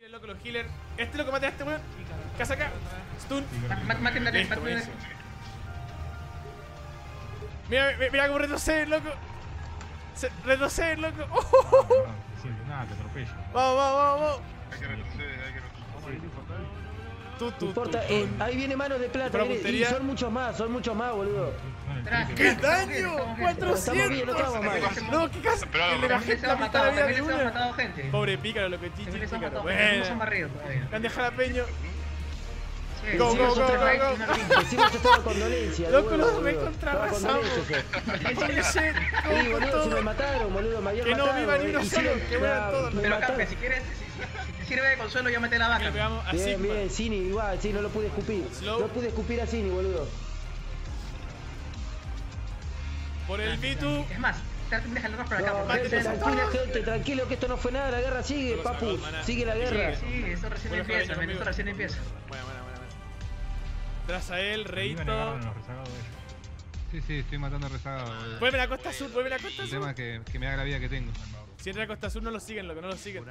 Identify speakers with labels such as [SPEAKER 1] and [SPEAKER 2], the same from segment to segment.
[SPEAKER 1] Loco, los healers. Este lo que mate a este weón. Casa acá. Stun.
[SPEAKER 2] Mátenla,
[SPEAKER 1] Listo, buenísimo. Mira cómo retroceden, loco. Retroceden, loco.
[SPEAKER 3] No siente nada, te atropella.
[SPEAKER 1] Vamos.
[SPEAKER 4] Hay que retroceder,
[SPEAKER 5] No importa, ahí viene manos de plata, y son muchos más, boludo.
[SPEAKER 1] ¡Qué daño!
[SPEAKER 5] Estamos bien, no estamos mal.
[SPEAKER 1] No, qué casa. Le bajé la mitad de la vida de una.
[SPEAKER 2] matado gente.
[SPEAKER 1] Pobre pícaro, loco, chichi,
[SPEAKER 2] También les han
[SPEAKER 1] pícaro.
[SPEAKER 2] matado gente, no
[SPEAKER 1] Bueno.
[SPEAKER 2] son barridos todavía.
[SPEAKER 1] Grande jalapeño.
[SPEAKER 2] Sí,
[SPEAKER 1] Go,
[SPEAKER 2] sí,
[SPEAKER 1] go,
[SPEAKER 2] son
[SPEAKER 1] go,
[SPEAKER 2] tres
[SPEAKER 1] go,
[SPEAKER 2] raids
[SPEAKER 1] go.
[SPEAKER 2] y una rinda.
[SPEAKER 5] Decimos estaba condolencia.
[SPEAKER 1] Loco, los
[SPEAKER 5] boludo.
[SPEAKER 1] recontrarrasamos.
[SPEAKER 5] Holy shit,
[SPEAKER 1] Sí,
[SPEAKER 5] boludo, se me mataron, boludo, me habían
[SPEAKER 1] Que no
[SPEAKER 5] matado.
[SPEAKER 1] viva ni uno
[SPEAKER 5] Hicieron-
[SPEAKER 1] solo, que mueran todos.
[SPEAKER 5] me
[SPEAKER 2] Pero
[SPEAKER 5] mataron.
[SPEAKER 2] Campe, si quieres, si te sirve de consuelo, ya mete la
[SPEAKER 1] Le
[SPEAKER 2] vaca.
[SPEAKER 1] pegamos a
[SPEAKER 5] Bien,
[SPEAKER 1] Sigma.
[SPEAKER 5] bien, Cini, igual, sí, no lo pude escupir.
[SPEAKER 1] Slow.
[SPEAKER 5] No pude escupir a Cini, boludo.
[SPEAKER 1] Por el B2.
[SPEAKER 2] Es más, déjalo por acá.
[SPEAKER 5] No,
[SPEAKER 2] porque
[SPEAKER 5] gente,
[SPEAKER 2] ustedes-
[SPEAKER 5] tranquilo, tranquilo, que esto no fue nada, la guerra sigue, papu, sigue la guerra.
[SPEAKER 2] Sí, esto recién
[SPEAKER 1] Bueno,
[SPEAKER 2] empieza,
[SPEAKER 1] conmigo.
[SPEAKER 2] esto recién empieza.
[SPEAKER 1] Bueno. Tras a él, Reito.
[SPEAKER 3] Sí, estoy matando rezagados. boludo.
[SPEAKER 1] Vuelven a Costa Sur, vuelven a Costa
[SPEAKER 3] El
[SPEAKER 1] Sur.
[SPEAKER 3] tema es que me da la vida que tengo.
[SPEAKER 1] Si entra a Costa Sur no lo siguen, loco, no lo siguen.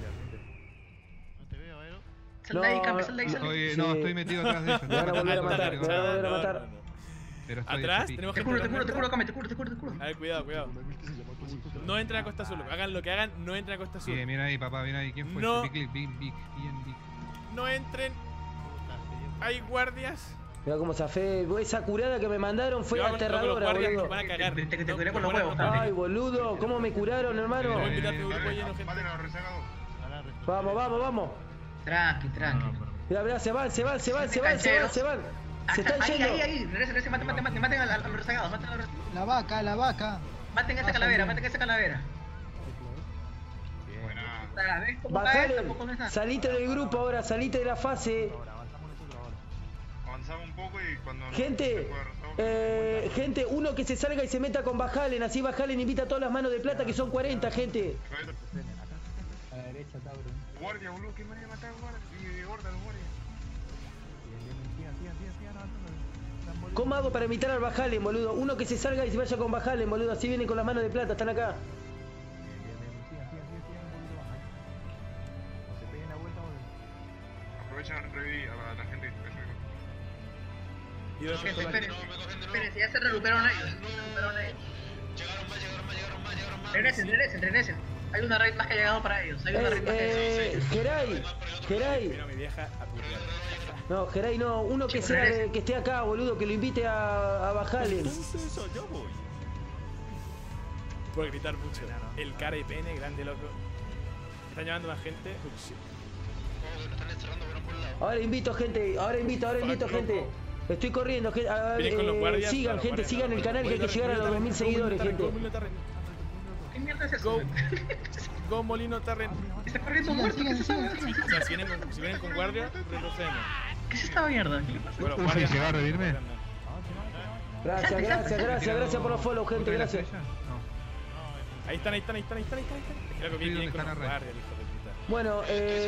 [SPEAKER 2] Sal de ahí, Campe, sal de ahí, sal de ahí.
[SPEAKER 3] Estoy, no, estoy metido atrás de ellos.
[SPEAKER 5] Me van a volver a matar, me van a volver a matar.
[SPEAKER 3] Pero estoy
[SPEAKER 1] Atrás
[SPEAKER 3] así.
[SPEAKER 1] tenemos
[SPEAKER 2] Te
[SPEAKER 1] que
[SPEAKER 2] curo, Campe, te curo.
[SPEAKER 1] A ver, cuidado. No entren a Costa Sur, loco. Hagan lo que hagan, no entren a Costa Sur.
[SPEAKER 3] Bien, mira ahí, papá, mira ahí. ¿Quién fue?
[SPEAKER 1] No.
[SPEAKER 3] Big.
[SPEAKER 1] No entren. Hay guardias.
[SPEAKER 5] Mira cómo zafé, esa curada que me mandaron fue
[SPEAKER 1] Cuidado con los
[SPEAKER 5] aterradora,
[SPEAKER 1] guardias que
[SPEAKER 5] boludo.
[SPEAKER 1] van a cagar.
[SPEAKER 2] Te curé con
[SPEAKER 1] No,
[SPEAKER 2] los huevos,
[SPEAKER 1] no,
[SPEAKER 2] Campe.
[SPEAKER 5] Ay, boludo, cómo me curaron, hermano.
[SPEAKER 1] Voy a invitar a tu grupo lleno, gente.
[SPEAKER 4] Maten a los rezagados.
[SPEAKER 5] Vamos.
[SPEAKER 2] Tranqui.
[SPEAKER 5] Mira, se van. Se están
[SPEAKER 2] Ahí,
[SPEAKER 5] yendo.
[SPEAKER 2] regresen, maten a los rezagados,
[SPEAKER 6] La vaca.
[SPEAKER 2] maten a esa calavera.
[SPEAKER 4] Buena.
[SPEAKER 2] ¿Ves cómo cae?
[SPEAKER 5] Bajale,
[SPEAKER 2] Tampoco no es nada.
[SPEAKER 5] salite del grupo ahora, salite de la fase.
[SPEAKER 4] Avanzaba un poco y cuando...
[SPEAKER 5] Gente, uno que se salga y se meta con Bajalen, así Bajalen invita a todas las manos de plata, que son 40, gente.
[SPEAKER 6] A la derecha, cabrón.
[SPEAKER 4] Guardia, boludo, ¿qué manera de matar guardia? Y gorda los guardias.
[SPEAKER 5] ¿Cómo hago para invitar al Bajalen, boludo? Uno que se salga y se vaya con Bajalen, boludo, así vienen con las manos de plata, están acá.
[SPEAKER 4] Aprovechan revivir a la gente.
[SPEAKER 1] Y dos
[SPEAKER 2] Gente, esperen, ya se recuperaron ellos. Regresen. Hay una raid más que ha llegado para ellos.
[SPEAKER 5] Geray.
[SPEAKER 1] Vino mi vieja a purgar.
[SPEAKER 5] No, Geray no, uno que sea que esté acá, boludo, que lo invite a Bajalen.
[SPEAKER 1] Puedo gritar mucho. El cara y pene, grande loco. Están llamando más gente.
[SPEAKER 5] Ahora invito gente. Estoy corriendo, gente.
[SPEAKER 1] Vienen con los guardias.
[SPEAKER 5] Sigan,
[SPEAKER 1] los
[SPEAKER 5] gente,
[SPEAKER 1] guardias,
[SPEAKER 5] sigan
[SPEAKER 1] no,
[SPEAKER 5] el canal que hay que llegar a los 2000 seguidores, gente.
[SPEAKER 2] ¿Qué mierda es eso?
[SPEAKER 1] Go Molino Tarren.
[SPEAKER 2] Está corriendo muerto, ¿qué es esa mierda?
[SPEAKER 1] O sea, si vienen con guardia, retrocedemos.
[SPEAKER 2] ¿Qué es esta mierda? ¿Qué le pasa?
[SPEAKER 1] Bueno,
[SPEAKER 3] ¿Usa y se va a revivirme?
[SPEAKER 5] Gracias por los follow, gente, gracias.
[SPEAKER 1] Ahí están. Es que loco, vienen con los guardias, hijo de puta.
[SPEAKER 5] Bueno,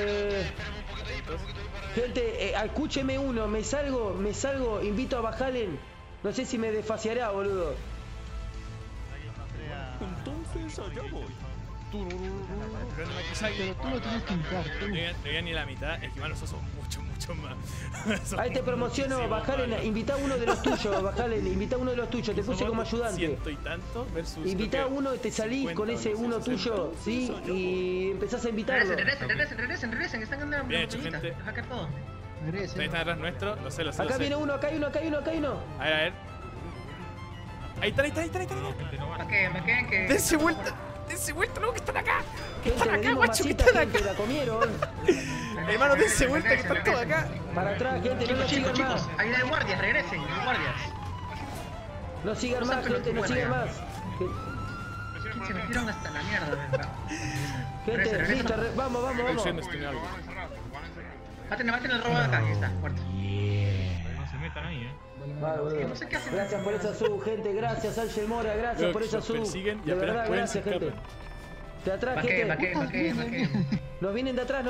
[SPEAKER 5] gente, escúcheme uno, me salgo, invito a Bajalen. No sé si me desfaciará, boludo.
[SPEAKER 6] Entonces allá voy.
[SPEAKER 1] Pero
[SPEAKER 6] Tú lo tienes que invitar, tú.
[SPEAKER 1] no llegan ni la mitad, es que van nosotros son mucho más.
[SPEAKER 5] Ahí te promociono, Bajalen, invita a uno de los tuyos, Bajalen, invita a uno de los tuyos, te puse como ayudante.
[SPEAKER 1] Ciento y tanto versus.
[SPEAKER 5] Invita a uno, te salís con ese uno tuyo, ¿sí? Y empezás a invitarlo.
[SPEAKER 2] Regresen, están ganando la
[SPEAKER 1] Bien hecho,
[SPEAKER 2] montañita.
[SPEAKER 1] gente.
[SPEAKER 2] Deja caer todo.
[SPEAKER 6] Merece.
[SPEAKER 1] Ahí están atrás nuestro, lo sé.
[SPEAKER 5] Acá viene uno, acá hay uno.
[SPEAKER 1] A ver. Ahí están.
[SPEAKER 2] ¿Para qué? ¿Me queden que...?
[SPEAKER 1] Dense vuelta, loco, que están acá.
[SPEAKER 5] Gente, le dimos
[SPEAKER 1] guacho, que
[SPEAKER 5] masita,
[SPEAKER 1] están
[SPEAKER 5] gente,
[SPEAKER 1] acá.
[SPEAKER 5] la comieron.
[SPEAKER 1] Hermano, dense vuelta, que están todos acá.
[SPEAKER 5] Para atrás, gente, no nos sigan
[SPEAKER 2] Chicos,
[SPEAKER 5] más.
[SPEAKER 2] ahí hay guardias, regresen, hay guardias.
[SPEAKER 5] No sigan más, gente, no sigan más.
[SPEAKER 2] Se metieron hasta la mierda, ¿verdad?
[SPEAKER 5] Gente, listo, vamos.
[SPEAKER 2] Maten el robo de acá, ahí está, muerto.
[SPEAKER 3] No se metan ahí,
[SPEAKER 5] Vale, boludo.
[SPEAKER 2] No sé qué hacen.
[SPEAKER 5] Gracias por esa sub, gente, gracias Ángel Mora, gracias por esa sub.
[SPEAKER 1] Persiguen y
[SPEAKER 5] De
[SPEAKER 1] apenas
[SPEAKER 5] verdad,
[SPEAKER 1] pueden se
[SPEAKER 5] gracias, gente.
[SPEAKER 1] escapan.
[SPEAKER 5] De atrás,
[SPEAKER 2] ¿Pa' qué?
[SPEAKER 5] gente. Nos vienen de atrás.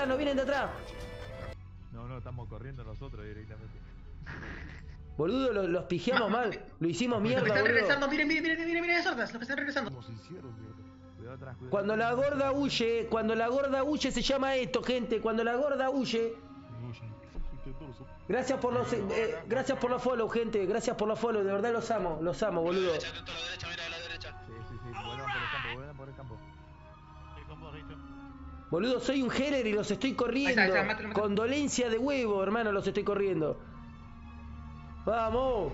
[SPEAKER 3] No, estamos corriendo nosotros directamente.
[SPEAKER 5] Boludo, los pijeamos mal. Lo hicimos
[SPEAKER 2] Los
[SPEAKER 5] mierda,
[SPEAKER 2] que están
[SPEAKER 5] boludo.
[SPEAKER 2] regresando, miren, sordas, los que están regresando.
[SPEAKER 3] ¿Cómo se hicieron, mierda?
[SPEAKER 5] Cuando la gorda huye se llama esto, gente. Cuando la gorda huye. Gracias por los follow, gente. Gracias por los follow, de verdad los amo, boludo.
[SPEAKER 3] Vuelan por el campo.
[SPEAKER 5] Boludo, soy un Heller y los estoy corriendo.
[SPEAKER 2] Mátalo.
[SPEAKER 5] Condolencia de huevo, hermano, los estoy corriendo. ¡Vamos!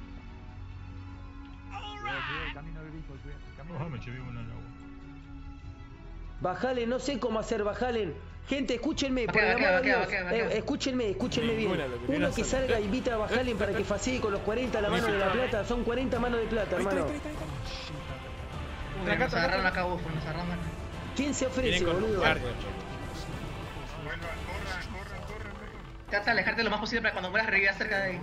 [SPEAKER 5] Bajalen, no sé cómo hacer, bajalen. Gente, escúchenme, por el amor de Dios. Escúchenme bien. Uno que salga e invita a Bajalen para que facee con los 40 la mano de la plata. Son 40 manos de plata, hermano.
[SPEAKER 2] Nos agarraron acá, Bufo, nos agarraron acá.
[SPEAKER 5] ¿Quién se ofrece, boludo?
[SPEAKER 4] Corran.
[SPEAKER 2] Trata de alejarte lo más posible para cuando mueras revivir cerca de ahí.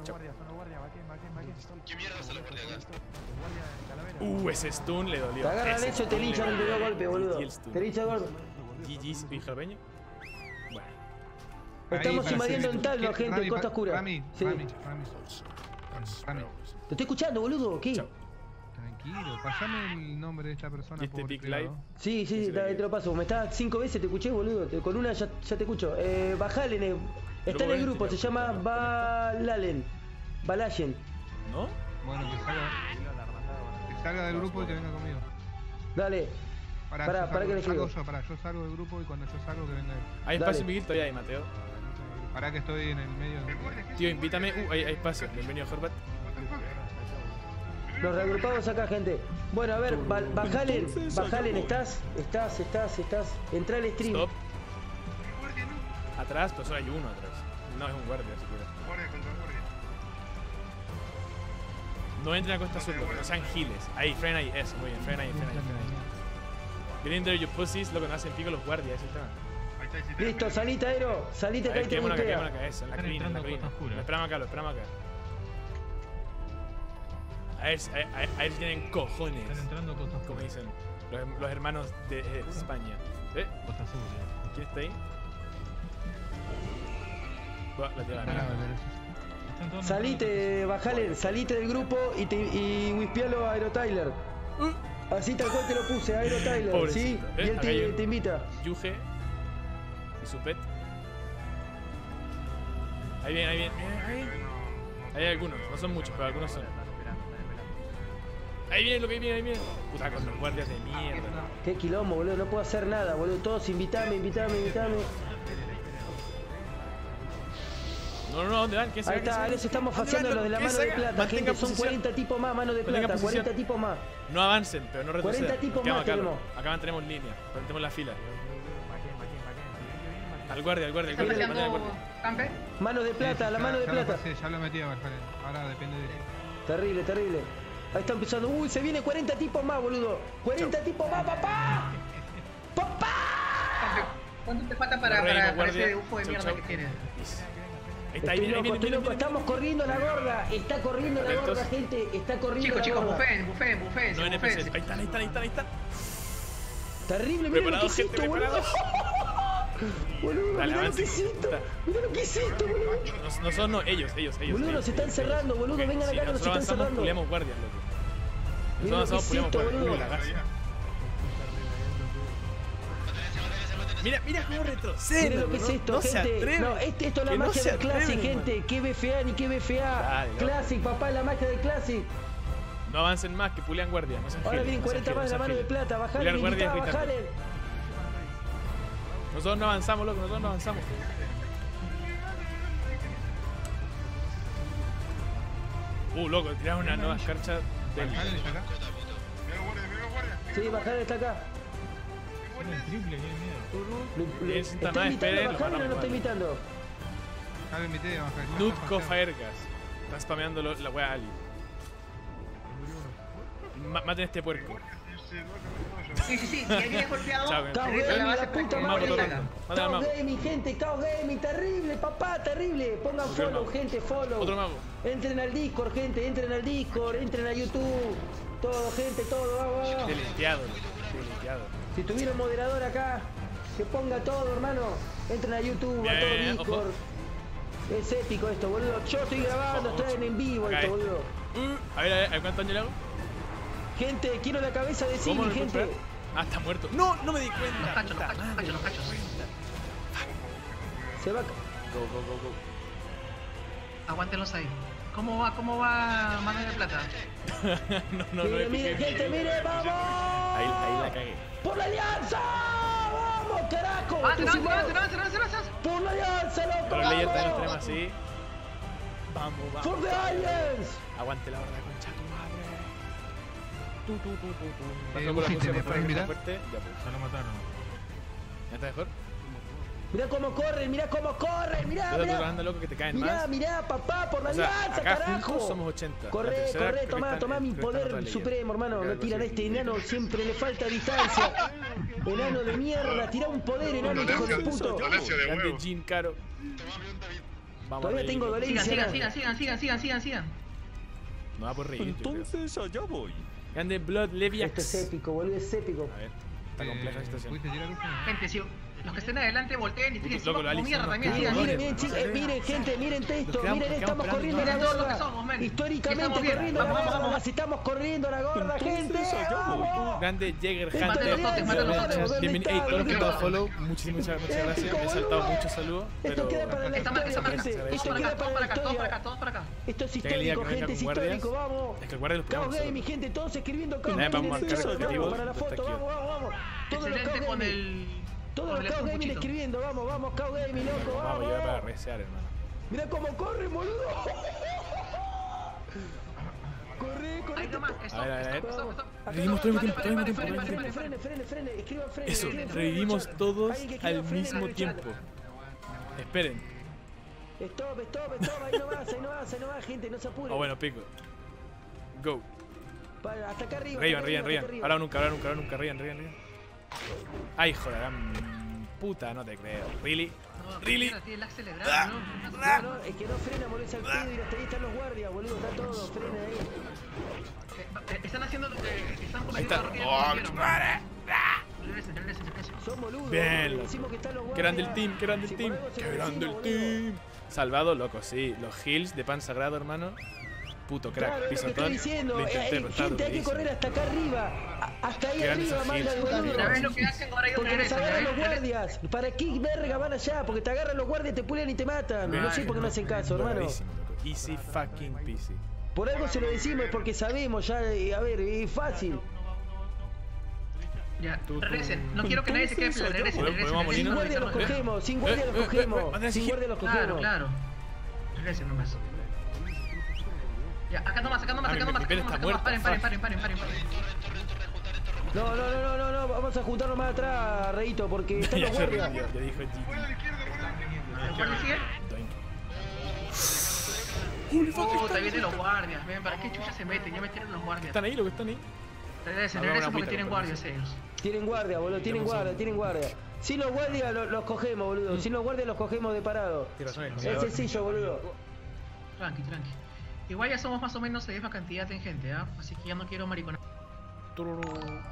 [SPEAKER 7] ¿Qué mierda es la parte de acá?
[SPEAKER 1] Ese stun le dolió.
[SPEAKER 5] Te agarran eso y te linchan el primer golpe, boludo. Te linchan el golpe.
[SPEAKER 1] GG's, Jalapeño. Bueno.
[SPEAKER 5] Estamos invadiendo en Talno, gente, en Costa Oscura.
[SPEAKER 3] Rami.
[SPEAKER 5] Te estoy escuchando, boludo. ¿Qué?
[SPEAKER 1] Chao.
[SPEAKER 3] Tranquilo, pasame el nombre de esta persona.
[SPEAKER 1] ¿Y este
[SPEAKER 3] por
[SPEAKER 1] Big
[SPEAKER 3] privado.
[SPEAKER 1] Live?
[SPEAKER 5] Sí, te lo paso. Me está 5 veces, te escuché, boludo. Con una ya te escucho. Bajalen, está en el grupo, se llama Balayen.
[SPEAKER 1] ¿No?
[SPEAKER 3] Bueno, que salga del grupo y que venga conmigo.
[SPEAKER 5] Dale. Pará, que le escribo.
[SPEAKER 3] Yo salgo del grupo y cuando yo salgo que venga él.
[SPEAKER 1] Hay espacio en Miguel todavía hay, Mateo.
[SPEAKER 3] Pará que estoy en el medio.
[SPEAKER 1] Tío, invítame. Hay espacio. Bienvenido, Horvat.
[SPEAKER 5] Nos reagrupamos acá, gente. Bueno, a ver, Bajalen, ¿estás? Entrá al stream.
[SPEAKER 1] Stop. Atrás, pues solo hay uno atrás. No es un guardia siquiera.
[SPEAKER 4] Guardia contra guardia.
[SPEAKER 1] No entren a Costa Azul, loco, no sean giles. Ahí, frena ahí, eso, muy bien, frena ahí. Get in there, you pussies, loco, no hacen pico los guardias, ese tema.
[SPEAKER 4] Ahí está,
[SPEAKER 5] Listo, salite, Aero. Salite acá y te
[SPEAKER 1] Quedémonos acá,
[SPEAKER 5] golpea.
[SPEAKER 1] eso, en la clean. Lo esperamos acá, A ver si tienen cojones.
[SPEAKER 3] Están entrando Costa
[SPEAKER 1] Como
[SPEAKER 3] Oscura.
[SPEAKER 1] dicen los hermanos de España.
[SPEAKER 3] Costa Azul.
[SPEAKER 1] ¿Quién está ahí? La tía
[SPEAKER 5] Salite, Bajalen, salite del grupo y wispealo a Aero Tyler. Así tal cual te lo puse, Aero Tyler, ¿sí?
[SPEAKER 1] Pobrecito.
[SPEAKER 5] Y él
[SPEAKER 1] Acá hay
[SPEAKER 5] te invita.
[SPEAKER 1] Yuge y su pet. Ahí viene. Hay algunos, no son muchos, pero algunos son. Ahí viene. Puta, con los guardias de mierda.
[SPEAKER 5] Qué quilombo, boludo, no puedo hacer nada, boludo. Todos invitame.
[SPEAKER 1] No, ¿dónde van? ¿Qué se
[SPEAKER 5] Ahí
[SPEAKER 1] ve?
[SPEAKER 5] está, les estamos faciando los de la mano de plata, gente. Son 40 tipos más, mano de plata, 40 tipos más.
[SPEAKER 1] No avancen, pero no retrocedan.
[SPEAKER 5] 40 tipos
[SPEAKER 1] Nos
[SPEAKER 5] más
[SPEAKER 1] quedamos
[SPEAKER 5] tenemos.
[SPEAKER 1] acá mantenemos línea, mantenemos la fila. Al guardia.
[SPEAKER 2] ¿Están peleando campe?
[SPEAKER 5] Mano de plata, la mano de plata.
[SPEAKER 3] Ya lo metí a Bajalen. Ahora depende de él.
[SPEAKER 5] Terrible. Ahí está empezando. Uy, se viene 40 tipos más, boludo. 40 tipos más, papá.
[SPEAKER 2] Campe, ¿cuánto te falta para ese UFO de mierda que tienes?
[SPEAKER 1] Ahí
[SPEAKER 5] Estoy
[SPEAKER 1] viene.
[SPEAKER 5] loco, estamos corriendo la gorda. Está corriendo la gorda, gente. Está corriendo la
[SPEAKER 2] Chicos,
[SPEAKER 5] gorda.
[SPEAKER 2] bufen.
[SPEAKER 1] No NPC. Ahí están.
[SPEAKER 5] Terrible, mira lo que es esto, boludo. Boludo,
[SPEAKER 1] Dale,
[SPEAKER 5] mirá lo
[SPEAKER 1] avance,
[SPEAKER 5] que es esto.
[SPEAKER 1] puta.
[SPEAKER 5] Mirá lo que es esto, boludo.
[SPEAKER 1] No son, no, ellos.
[SPEAKER 5] Boludo, nos están cerrando, boludo. Vengan acá que nos están cerrando.
[SPEAKER 1] Puleamos guardias, loco.
[SPEAKER 5] Mirá lo que es esto, boludo.
[SPEAKER 1] Mira cómo retrocede.
[SPEAKER 5] Miren lo que es esto,
[SPEAKER 1] no
[SPEAKER 5] gente.
[SPEAKER 1] Se atreve.
[SPEAKER 5] No, esto es la magia del Classic, gente. Qué BFA ni qué BFA.
[SPEAKER 1] Dale,
[SPEAKER 5] Classic, papá, la magia del Classic.
[SPEAKER 1] No avancen más, que pulean guardias. No sean
[SPEAKER 5] Ahora
[SPEAKER 1] giles,
[SPEAKER 5] vienen
[SPEAKER 1] no sean
[SPEAKER 5] 40 más de
[SPEAKER 1] giles,
[SPEAKER 5] la
[SPEAKER 1] no
[SPEAKER 5] mano
[SPEAKER 1] sean
[SPEAKER 5] de
[SPEAKER 1] giles.
[SPEAKER 5] plata. Bajale,
[SPEAKER 1] Pulear guardias
[SPEAKER 5] invitá,
[SPEAKER 1] gritando.
[SPEAKER 5] bajale.
[SPEAKER 1] Nosotros no avanzamos, loco, nosotros no avanzamos. Loco, tiraron una nueva escarcha del...
[SPEAKER 3] Bajalen está acá.
[SPEAKER 4] Mira guardia.
[SPEAKER 5] Sí, bajale, está acá.
[SPEAKER 1] Bien,
[SPEAKER 5] ¿Está
[SPEAKER 1] nada,
[SPEAKER 5] invitando
[SPEAKER 1] esperen,
[SPEAKER 5] a
[SPEAKER 1] lo
[SPEAKER 5] Bajale o no
[SPEAKER 1] matamos,
[SPEAKER 5] está
[SPEAKER 1] vale.
[SPEAKER 5] invitando?
[SPEAKER 3] Ya lo invité a Bajalen.
[SPEAKER 1] Nutco Faergas. Está spameando la wea Ali. Maten a este puerco.
[SPEAKER 2] Sí, si alguien es golpeado,
[SPEAKER 1] Chao,
[SPEAKER 5] Caos
[SPEAKER 2] regresa a la
[SPEAKER 5] Gaming,
[SPEAKER 2] base
[SPEAKER 5] la puta
[SPEAKER 2] para que
[SPEAKER 5] madre.
[SPEAKER 2] no le salga.
[SPEAKER 1] Mata al
[SPEAKER 5] Caos
[SPEAKER 1] mago.
[SPEAKER 5] Gaming, gente, Caos Gaming, terrible, papá, terrible. Pongan
[SPEAKER 1] Otro
[SPEAKER 5] follow,
[SPEAKER 1] mago.
[SPEAKER 5] gente, follow.
[SPEAKER 1] Otro mago.
[SPEAKER 5] Entren al Discord, gente, entren al Discord, entren a YouTube. Todo, gente, todo, vamos.
[SPEAKER 1] Delinteado.
[SPEAKER 5] Si tuviera un moderador acá, que ponga todo, hermano. Entren a YouTube, a todo
[SPEAKER 1] Bien,
[SPEAKER 5] Discord.
[SPEAKER 1] ojo.
[SPEAKER 5] Es épico esto, boludo. Yo estoy grabando, estoy en vivo
[SPEAKER 1] Acá
[SPEAKER 5] esto,
[SPEAKER 1] es.
[SPEAKER 5] boludo.
[SPEAKER 1] A ver, ¿cuánto año le hago?
[SPEAKER 5] Gente, quiero la cabeza de
[SPEAKER 1] ¿Cómo
[SPEAKER 5] Silly,
[SPEAKER 1] lo
[SPEAKER 5] gente.
[SPEAKER 1] encontrás? Ah, está muerto. No, no me di cuenta.
[SPEAKER 2] Los cachos,
[SPEAKER 1] puta
[SPEAKER 2] los cachos,
[SPEAKER 1] madre.
[SPEAKER 2] los cachos.
[SPEAKER 5] Se va.
[SPEAKER 1] Go.
[SPEAKER 2] Aguántenlos ahí. ¿Cómo va Mano de Plata?
[SPEAKER 1] no,
[SPEAKER 5] Mire, mire, gente, mire, vamos.
[SPEAKER 1] Ahí la cagué.
[SPEAKER 5] ¡Por la alianza! ¡Vamos, carajo!
[SPEAKER 2] ¡Avance!
[SPEAKER 5] ¡Por la alianza, loco!
[SPEAKER 1] Pero Layer también nos
[SPEAKER 5] ¡Vamos!
[SPEAKER 1] tenemos así. Vamos.
[SPEAKER 5] ¡For the aliens!
[SPEAKER 1] Aguante la horda, concha tu madre.
[SPEAKER 3] Ufite, ¿me puedes mirar?
[SPEAKER 1] Fuerte. Ya pues.
[SPEAKER 3] Se lo mataron.
[SPEAKER 1] ¿Ya está mejor?
[SPEAKER 5] Mirá cómo corren, mirá cómo corren, mirá,
[SPEAKER 1] Pero tú
[SPEAKER 5] mirá.
[SPEAKER 1] trabajando loco que te caen
[SPEAKER 5] Mirá,
[SPEAKER 1] más.
[SPEAKER 5] mirá, papá, por la
[SPEAKER 1] O sea,
[SPEAKER 5] alianza,
[SPEAKER 1] acá
[SPEAKER 5] carajo.
[SPEAKER 1] juntos somos 80. La
[SPEAKER 5] Corre,
[SPEAKER 1] tercera creo que
[SPEAKER 5] tomá
[SPEAKER 1] están-
[SPEAKER 5] mi
[SPEAKER 1] creo que están
[SPEAKER 5] poder
[SPEAKER 1] todas
[SPEAKER 5] supremo, hermano.
[SPEAKER 1] Creo
[SPEAKER 5] No
[SPEAKER 1] que
[SPEAKER 5] tiran a
[SPEAKER 1] algo
[SPEAKER 5] este
[SPEAKER 1] así.
[SPEAKER 5] enano, siempre le falta distancia. Enano de mierda, tira un poder, enano, hijo de puto.
[SPEAKER 4] Dolencia de
[SPEAKER 1] Grande
[SPEAKER 4] huevos.
[SPEAKER 1] Jin Caro. Vamos
[SPEAKER 5] Todavía
[SPEAKER 1] a
[SPEAKER 5] tengo dolencia.
[SPEAKER 2] Sigan.
[SPEAKER 1] No va por reír. yo creo.
[SPEAKER 6] Entonces allá voy.
[SPEAKER 1] Grande Blood Leviax.
[SPEAKER 5] Esto es épico, boludo, es épico.
[SPEAKER 1] A ver, está compleja la situación.
[SPEAKER 3] ¿Pudiste tirar Ufite?
[SPEAKER 2] Gente, si los que estén adelante volteen y
[SPEAKER 1] Puto,
[SPEAKER 2] tiren
[SPEAKER 1] loco,
[SPEAKER 2] como
[SPEAKER 1] Alice,
[SPEAKER 2] mierda
[SPEAKER 1] no,
[SPEAKER 2] también.
[SPEAKER 1] no,
[SPEAKER 2] Sigan,
[SPEAKER 1] no,
[SPEAKER 5] Miren,
[SPEAKER 2] sigan.
[SPEAKER 5] miren, chicos, miren, gente, miren esto,
[SPEAKER 1] Nos quedamos
[SPEAKER 5] miren, estamos
[SPEAKER 1] esperando,
[SPEAKER 5] corriendo a la
[SPEAKER 2] miren todo lo que
[SPEAKER 5] gorda.
[SPEAKER 2] somos, men.
[SPEAKER 5] Históricamente
[SPEAKER 2] Estamos bien.
[SPEAKER 5] corriendo a la
[SPEAKER 2] Vamos,
[SPEAKER 5] gorda,
[SPEAKER 2] vamos.
[SPEAKER 5] las estamos corriendo a la gorda, gente.
[SPEAKER 1] Uh, grande Jäger
[SPEAKER 5] Mátalo,
[SPEAKER 1] Hunter.
[SPEAKER 5] mátalo,
[SPEAKER 2] mátalo.
[SPEAKER 1] Bienvenido. Hey, todos los que están follow, muchísimas gracias. Me he saltado muchos saludos,
[SPEAKER 5] Esto
[SPEAKER 1] pero
[SPEAKER 5] queda para la
[SPEAKER 2] Esta marca,
[SPEAKER 5] historia,
[SPEAKER 2] esta
[SPEAKER 5] gente.
[SPEAKER 2] marca.
[SPEAKER 5] Esto
[SPEAKER 2] Todos
[SPEAKER 5] queda
[SPEAKER 2] para
[SPEAKER 5] para
[SPEAKER 2] acá,
[SPEAKER 5] la
[SPEAKER 2] todos para
[SPEAKER 5] historia.
[SPEAKER 2] acá, todos para acá.
[SPEAKER 5] Esto es
[SPEAKER 1] que hay día
[SPEAKER 5] histórico,
[SPEAKER 1] que venga
[SPEAKER 5] gente, es
[SPEAKER 1] con guardias.
[SPEAKER 5] histórico, vamos.
[SPEAKER 1] Es que el guardia los
[SPEAKER 5] Caos
[SPEAKER 1] pegamos
[SPEAKER 5] Gaming, gente, todos escribiendo Caos
[SPEAKER 1] Nada,
[SPEAKER 5] Gaming
[SPEAKER 1] vamos a
[SPEAKER 5] en el
[SPEAKER 1] marcar
[SPEAKER 5] chat,
[SPEAKER 1] objetivos,
[SPEAKER 5] vamos, para la
[SPEAKER 1] está
[SPEAKER 5] foto,
[SPEAKER 1] aquí.
[SPEAKER 5] vamos. Todos los Caos
[SPEAKER 2] Excelente con
[SPEAKER 5] Gaming.
[SPEAKER 2] el...
[SPEAKER 5] Todos
[SPEAKER 2] con
[SPEAKER 5] los
[SPEAKER 2] el
[SPEAKER 5] Caos Gaming
[SPEAKER 2] puchito.
[SPEAKER 5] escribiendo, vamos, Caos Gaming, loco,
[SPEAKER 1] Vamos, yo para
[SPEAKER 5] vamos.
[SPEAKER 1] resear, hermano.
[SPEAKER 5] Mira cómo corre, boludo. Corre.
[SPEAKER 2] Ahí nomás,
[SPEAKER 1] A ver.
[SPEAKER 2] stop.
[SPEAKER 1] Revivimos todo el tiempo,
[SPEAKER 5] Frene, escriban frene.
[SPEAKER 1] Eso,
[SPEAKER 5] escriban frene en
[SPEAKER 1] revivimos
[SPEAKER 5] el chat.
[SPEAKER 1] todos
[SPEAKER 5] Alguien que escriba
[SPEAKER 1] al
[SPEAKER 5] frene en
[SPEAKER 1] mismo
[SPEAKER 5] el chat.
[SPEAKER 1] tiempo. Esperen.
[SPEAKER 5] Stop, ahí nomás, gente, no se apuren.
[SPEAKER 1] Oh, bueno, pico. Go.
[SPEAKER 5] Hasta acá arriba.
[SPEAKER 1] Rivan.
[SPEAKER 5] hasta acá arriba.
[SPEAKER 1] Ahora nunca. Rivan. Ay, joder, puta, no te creo. ¿Really? Really?
[SPEAKER 2] Tiene el acelerado, ¿no?
[SPEAKER 5] No, es que no frena, molesta al pedo y hasta ahí están los guardias, boludo, está todo, frena ahí.
[SPEAKER 2] Están haciendo... Están
[SPEAKER 1] Ahí está.
[SPEAKER 2] cometiendo
[SPEAKER 1] Oh,
[SPEAKER 2] errores que
[SPEAKER 1] madre.
[SPEAKER 2] regresen.
[SPEAKER 5] Son boludos.
[SPEAKER 1] Bien,
[SPEAKER 5] boludo,
[SPEAKER 1] loco.
[SPEAKER 5] decimos que están los
[SPEAKER 1] Qué grande el
[SPEAKER 5] guardias.
[SPEAKER 1] team, qué grande el
[SPEAKER 5] Si
[SPEAKER 1] team.
[SPEAKER 5] por algo se
[SPEAKER 1] Qué
[SPEAKER 5] lo
[SPEAKER 1] grande el
[SPEAKER 5] decimos,
[SPEAKER 1] team. Salvado, loco, sí. Los heals de pan sagrado, hermano. Puto crack.
[SPEAKER 5] Claro, es lo que estoy
[SPEAKER 1] Pisotón.
[SPEAKER 5] diciendo.
[SPEAKER 1] Lo intenté, pero estaba
[SPEAKER 5] Gente, hay que
[SPEAKER 1] durísimo.
[SPEAKER 5] correr hasta acá arriba. Hasta ahí
[SPEAKER 1] Qué grandes
[SPEAKER 5] arriba,
[SPEAKER 1] esos
[SPEAKER 5] manda de
[SPEAKER 1] heals.
[SPEAKER 5] boludo.
[SPEAKER 2] ¿Sabes lo que hacen? Ahora ellos
[SPEAKER 5] Porque te
[SPEAKER 2] regresan.
[SPEAKER 5] agarran los
[SPEAKER 2] ¿sabes?
[SPEAKER 5] guardias. ¿Para qué verga van allá? Porque te agarran los guardias, te pulen y te matan. No sé por qué me hacen caso, hermano.
[SPEAKER 1] Bravísimo, loco. Easy fucking peasy.
[SPEAKER 5] Por algo se lo decimos, es porque sabemos ya. A ver, es fácil.
[SPEAKER 2] Ya, regresen. No quiero que nadie se quede en regresen.
[SPEAKER 1] ¿Podemos
[SPEAKER 5] Sin
[SPEAKER 1] Molino?
[SPEAKER 5] guardia los cogemos, sin guardia los cogemos.
[SPEAKER 1] Andrés,
[SPEAKER 5] Sin
[SPEAKER 1] sí.
[SPEAKER 5] guardia los cogemos.
[SPEAKER 2] Claro. Regresen nomás. Ya, acá nomás.
[SPEAKER 1] mi pene está muerto,
[SPEAKER 2] Paren.
[SPEAKER 5] No, vamos a juntarnos más atrás, Reito, porque están
[SPEAKER 1] Ya
[SPEAKER 5] los
[SPEAKER 1] se
[SPEAKER 5] guardias.
[SPEAKER 1] rindió, ya dijo GG.
[SPEAKER 2] ¿El guardia sigue?
[SPEAKER 1] Doink.
[SPEAKER 2] Puta, vienen los guardias. Ven, ¿para qué chucha se meten? Ya metieron los guardias.
[SPEAKER 1] Están ahí, loco, están ahí.
[SPEAKER 2] Regresen
[SPEAKER 1] Habrá una
[SPEAKER 2] porque
[SPEAKER 1] agüita,
[SPEAKER 2] tienen
[SPEAKER 1] por
[SPEAKER 2] guardias ellos.
[SPEAKER 5] Tienen guardia, boludo, tienen guardia. Si los guardias los cogemos, boludo. Si los guardias los cogemos de parado.
[SPEAKER 1] Tienes razón,
[SPEAKER 5] Es sencillo, boludo.
[SPEAKER 2] Tranqui. Igual ya somos más o menos la misma cantidad de gente, ¿ah? Así que ya no quiero mariconar.
[SPEAKER 1] Tururú.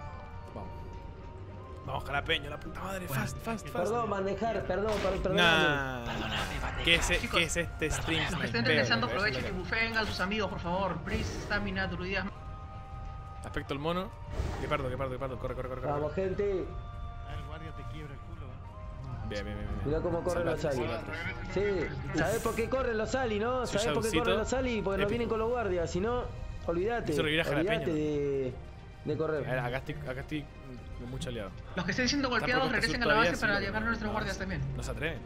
[SPEAKER 1] Vamos, jalapeño, la puta madre. Fast.
[SPEAKER 5] Perdón, manejar, perdón.
[SPEAKER 1] Nah. ¿Qué es este stream?
[SPEAKER 2] Los que estén regresando, aprovechen y bufeen a sus amigos, por favor. Breeze, Stamina, druidas.
[SPEAKER 1] Aspecto el mono. Guepardo. Corre.
[SPEAKER 5] Vamos, gente.
[SPEAKER 3] El guardia te quiebra el culo,
[SPEAKER 1] Bien.
[SPEAKER 5] Mirá cómo corren los Ali. Sí, ¿sabés por qué corren los Ali, no?
[SPEAKER 1] Su
[SPEAKER 5] ¿Sabés por qué
[SPEAKER 1] showcito
[SPEAKER 5] corren los Ali? Porque no
[SPEAKER 1] épico.
[SPEAKER 5] vienen con los guardias, si no, olvídate.
[SPEAKER 1] Hizo revivir a Jalapeño,
[SPEAKER 5] de correr.
[SPEAKER 1] A ver, acá estoy mucho aliado.
[SPEAKER 2] Los que estén siendo golpeados,
[SPEAKER 1] Tampoco
[SPEAKER 2] regresen a
[SPEAKER 1] está
[SPEAKER 2] la base
[SPEAKER 1] todavía,
[SPEAKER 2] para
[SPEAKER 1] sí,
[SPEAKER 2] llevar a nuestros
[SPEAKER 1] no,
[SPEAKER 2] guardias también.
[SPEAKER 1] No se atreven.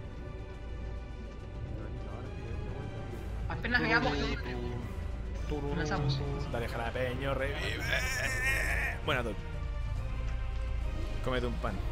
[SPEAKER 2] Apenas veamos. Comenzamos.
[SPEAKER 1] Dale, jalapeño, revive. Buena, Dol. Cómete un pan.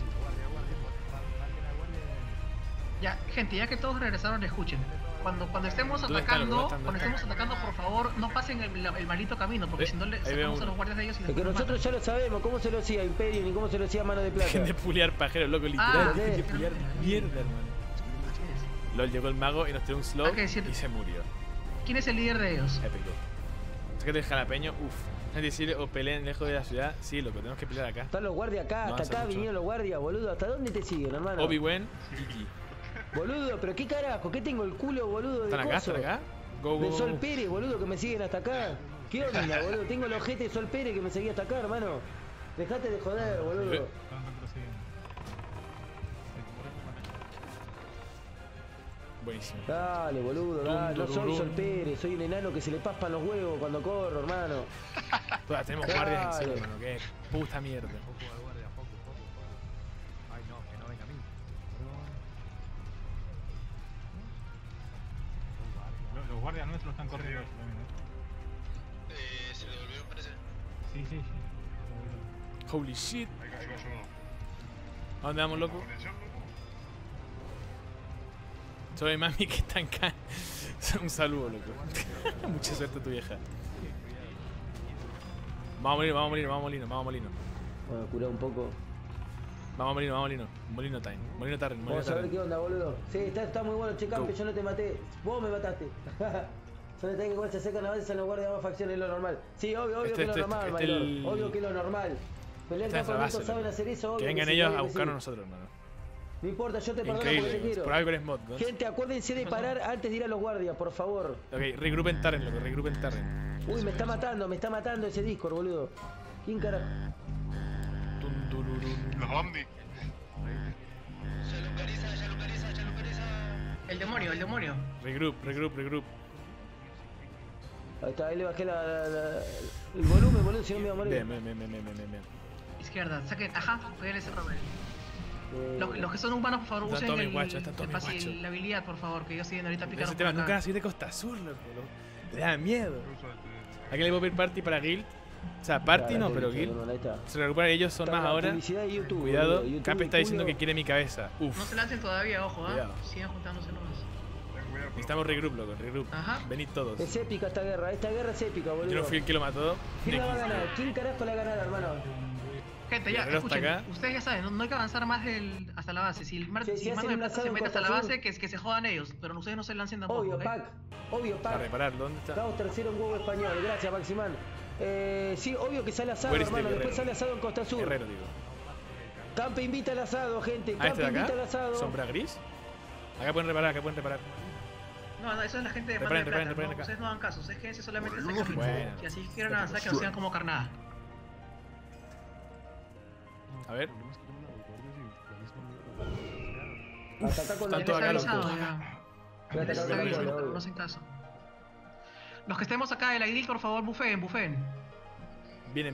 [SPEAKER 2] Ya, gente, ya que todos regresaron, escuchen. Cuando estemos
[SPEAKER 1] ¿Dónde están?
[SPEAKER 2] atacando,
[SPEAKER 1] ¿Dónde están?
[SPEAKER 2] por favor, no pasen el maldito camino, porque si no le
[SPEAKER 1] ahí veo
[SPEAKER 2] sacamos a
[SPEAKER 1] uno.
[SPEAKER 2] los guardias de ellos y
[SPEAKER 5] Es que
[SPEAKER 2] después nos
[SPEAKER 5] nosotros ya lo sabemos, cómo se lo hacía Imperium y cómo se lo hacía Mano de Plata.
[SPEAKER 1] Dejen de pulear pajeros, loco, literal.
[SPEAKER 2] Ah,
[SPEAKER 1] Dejen de
[SPEAKER 5] sí.
[SPEAKER 1] pulear mierda, hermano.
[SPEAKER 2] matan.
[SPEAKER 1] LOL llegó el mago y nos tiró un slow
[SPEAKER 2] Hay que decir-
[SPEAKER 1] y se murió.
[SPEAKER 2] ¿Quién es el líder de ellos?
[SPEAKER 1] Épico. Sácate el jalapeño, es decir, o peleen lejos de la ciudad. Sí, loco, tenemos que pelear acá.
[SPEAKER 5] Están los guardias acá,
[SPEAKER 1] No
[SPEAKER 5] hasta
[SPEAKER 1] hace
[SPEAKER 5] acá
[SPEAKER 1] mucho.
[SPEAKER 5] vinieron los guardias, boludo. ¿Hasta dónde te siguen, hermano?
[SPEAKER 1] Obi-Wan, GG.
[SPEAKER 5] Boludo, pero qué carajo, ¿qué tengo el culo, boludo? De
[SPEAKER 1] ¿Están acá?
[SPEAKER 5] coso?
[SPEAKER 1] ¿Están acá? Go,
[SPEAKER 5] De
[SPEAKER 1] go,
[SPEAKER 5] Sol
[SPEAKER 1] go.
[SPEAKER 5] Pérez, boludo, que me siguen hasta acá. ¿Qué onda, boludo? Tengo el ojete de Sol Pérez que me seguía hasta acá, hermano. Dejate de joder, boludo.
[SPEAKER 3] Están retrocediendo.
[SPEAKER 1] Buenísimo.
[SPEAKER 5] Dale, boludo, dale. No soy Sol Pérez, soy un enano que se le paspan los huevos cuando corro, hermano.
[SPEAKER 1] Todas tenemos guardias encima, hermano. Qué puta mierda.
[SPEAKER 6] Poco de guardia, poco. Ay, no, que no venga a mí.
[SPEAKER 3] Los guardias nuestros están corriendo también,
[SPEAKER 4] Se le devolvieron, parece.
[SPEAKER 3] Sí.
[SPEAKER 1] Holy shit.
[SPEAKER 4] Ahí cayó uno.
[SPEAKER 1] ¿A dónde vamos, loco?
[SPEAKER 4] Atención, loco.
[SPEAKER 1] Soy mami que está en can. Un saludo, loco. Mucha suerte a tu vieja. Vamos a morir.
[SPEAKER 5] Bueno, curá un poco.
[SPEAKER 1] Vamos a morir. Molino time. Molino Tarren.
[SPEAKER 5] Vamos a ver qué onda, boludo. Sí, está muy bueno, che, campe, yo no te maté. Vos me mataste. Solo tenés que cuando se acercan a veces en los guardias más facciones, es lo normal. Sí, obvio que es lo normal, Mayor. Obvio que es lo normal. Pelear campamentos saben hacer eso, obvio.
[SPEAKER 1] Que vengan ellos a buscarnos nosotros, hermano.
[SPEAKER 5] No importa, yo te perdono porque te quiero.
[SPEAKER 1] Por algo eres mod, ¿no?
[SPEAKER 5] Gente, acuérdense de parar antes de ir a los guardias, por favor.
[SPEAKER 1] Ok, regrupen Tarren, loco, regrupen Tarren.
[SPEAKER 5] Uy, me está matando ese Discord, boludo. ¿Quién carajo?
[SPEAKER 4] Los Omni.
[SPEAKER 2] Ya localiza. El demonio.
[SPEAKER 1] Regroup.
[SPEAKER 5] Ahí está, ahí le bajé el volumen, boludo, si no me iba a morir.
[SPEAKER 1] Bien.
[SPEAKER 2] Izquierda, saquen, ajá, pégale ese rover. Los que son humanos, por favor,
[SPEAKER 1] Está
[SPEAKER 2] usen
[SPEAKER 1] todo mi guacho, está todo mi
[SPEAKER 2] pase
[SPEAKER 1] guacho.
[SPEAKER 2] la habilidad, por favor, que ellos siguen ahorita picando.
[SPEAKER 1] Ese tema nunca nací de Costa Sur, loco. Te da miedo. ¿A qué le puedo pedir party para Guild? O sea, party no, pero Guild. Se recuperan ellos, son más ahora.
[SPEAKER 5] YouTube,
[SPEAKER 1] Cuidado,
[SPEAKER 5] YouTube,
[SPEAKER 1] Cap está diciendo que quiere mi cabeza.
[SPEAKER 2] No se lancen todavía, ojo,
[SPEAKER 1] Cuidado.
[SPEAKER 2] sigan juntándose nomás.
[SPEAKER 1] Necesitamos regroup, loco, regroup.
[SPEAKER 2] Ajá.
[SPEAKER 1] Venid todos.
[SPEAKER 5] Es épica esta guerra es épica, boludo.
[SPEAKER 1] Yo no fui el que lo mató.
[SPEAKER 5] ¿Quién la va a ganar? ¿Quién carajo la va a ganar, hermano?
[SPEAKER 2] Gente, ya,
[SPEAKER 1] El reloj está
[SPEAKER 2] escuchen,
[SPEAKER 1] acá.
[SPEAKER 2] ustedes ya saben, no hay que avanzar más hasta la base. Si el mar
[SPEAKER 5] Sí,
[SPEAKER 2] si el
[SPEAKER 5] hacen
[SPEAKER 2] mando de
[SPEAKER 5] un
[SPEAKER 2] plata
[SPEAKER 5] asado
[SPEAKER 2] se
[SPEAKER 5] en
[SPEAKER 2] mete hasta la
[SPEAKER 5] Costa Sur.
[SPEAKER 2] base, que se jodan ellos, pero ustedes no se lancen tampoco,
[SPEAKER 5] Obvio,
[SPEAKER 2] ¿ok?
[SPEAKER 5] Pac.
[SPEAKER 1] Para reparar, ¿dónde está?
[SPEAKER 5] Caos tercero en huevo español, gracias Maximán. Sí, obvio que sale asado,
[SPEAKER 1] Where is the
[SPEAKER 5] hermano, después
[SPEAKER 1] guerrero?
[SPEAKER 5] sale asado en Costa Sur.
[SPEAKER 1] Guerrero, digo.
[SPEAKER 5] Campe invita al asado, gente,
[SPEAKER 1] ¿A este
[SPEAKER 5] Campe
[SPEAKER 1] de
[SPEAKER 5] invita al
[SPEAKER 1] acá?
[SPEAKER 5] asado.
[SPEAKER 1] ¿Sombra gris? Acá pueden reparar.
[SPEAKER 2] No, eso es la gente de mando de
[SPEAKER 1] Reparen,
[SPEAKER 2] plata,
[SPEAKER 1] reparen
[SPEAKER 2] no,
[SPEAKER 1] acá.
[SPEAKER 2] ustedes no hagan caso, ustedes quédense solamente en ese camino.
[SPEAKER 1] Bueno.
[SPEAKER 2] Y así quieren avanzar, que no sean como carnada.
[SPEAKER 1] A ver.
[SPEAKER 5] Hasta acá con la
[SPEAKER 1] Están todos acá,
[SPEAKER 2] avisado,
[SPEAKER 1] loco.
[SPEAKER 2] ya.
[SPEAKER 5] Voy a
[SPEAKER 2] Les
[SPEAKER 5] atacar con la
[SPEAKER 2] aviso,
[SPEAKER 5] bola,
[SPEAKER 2] no hacen caso. Los que estemos acá de la guild, por favor, bufeen.
[SPEAKER 1] Vienen.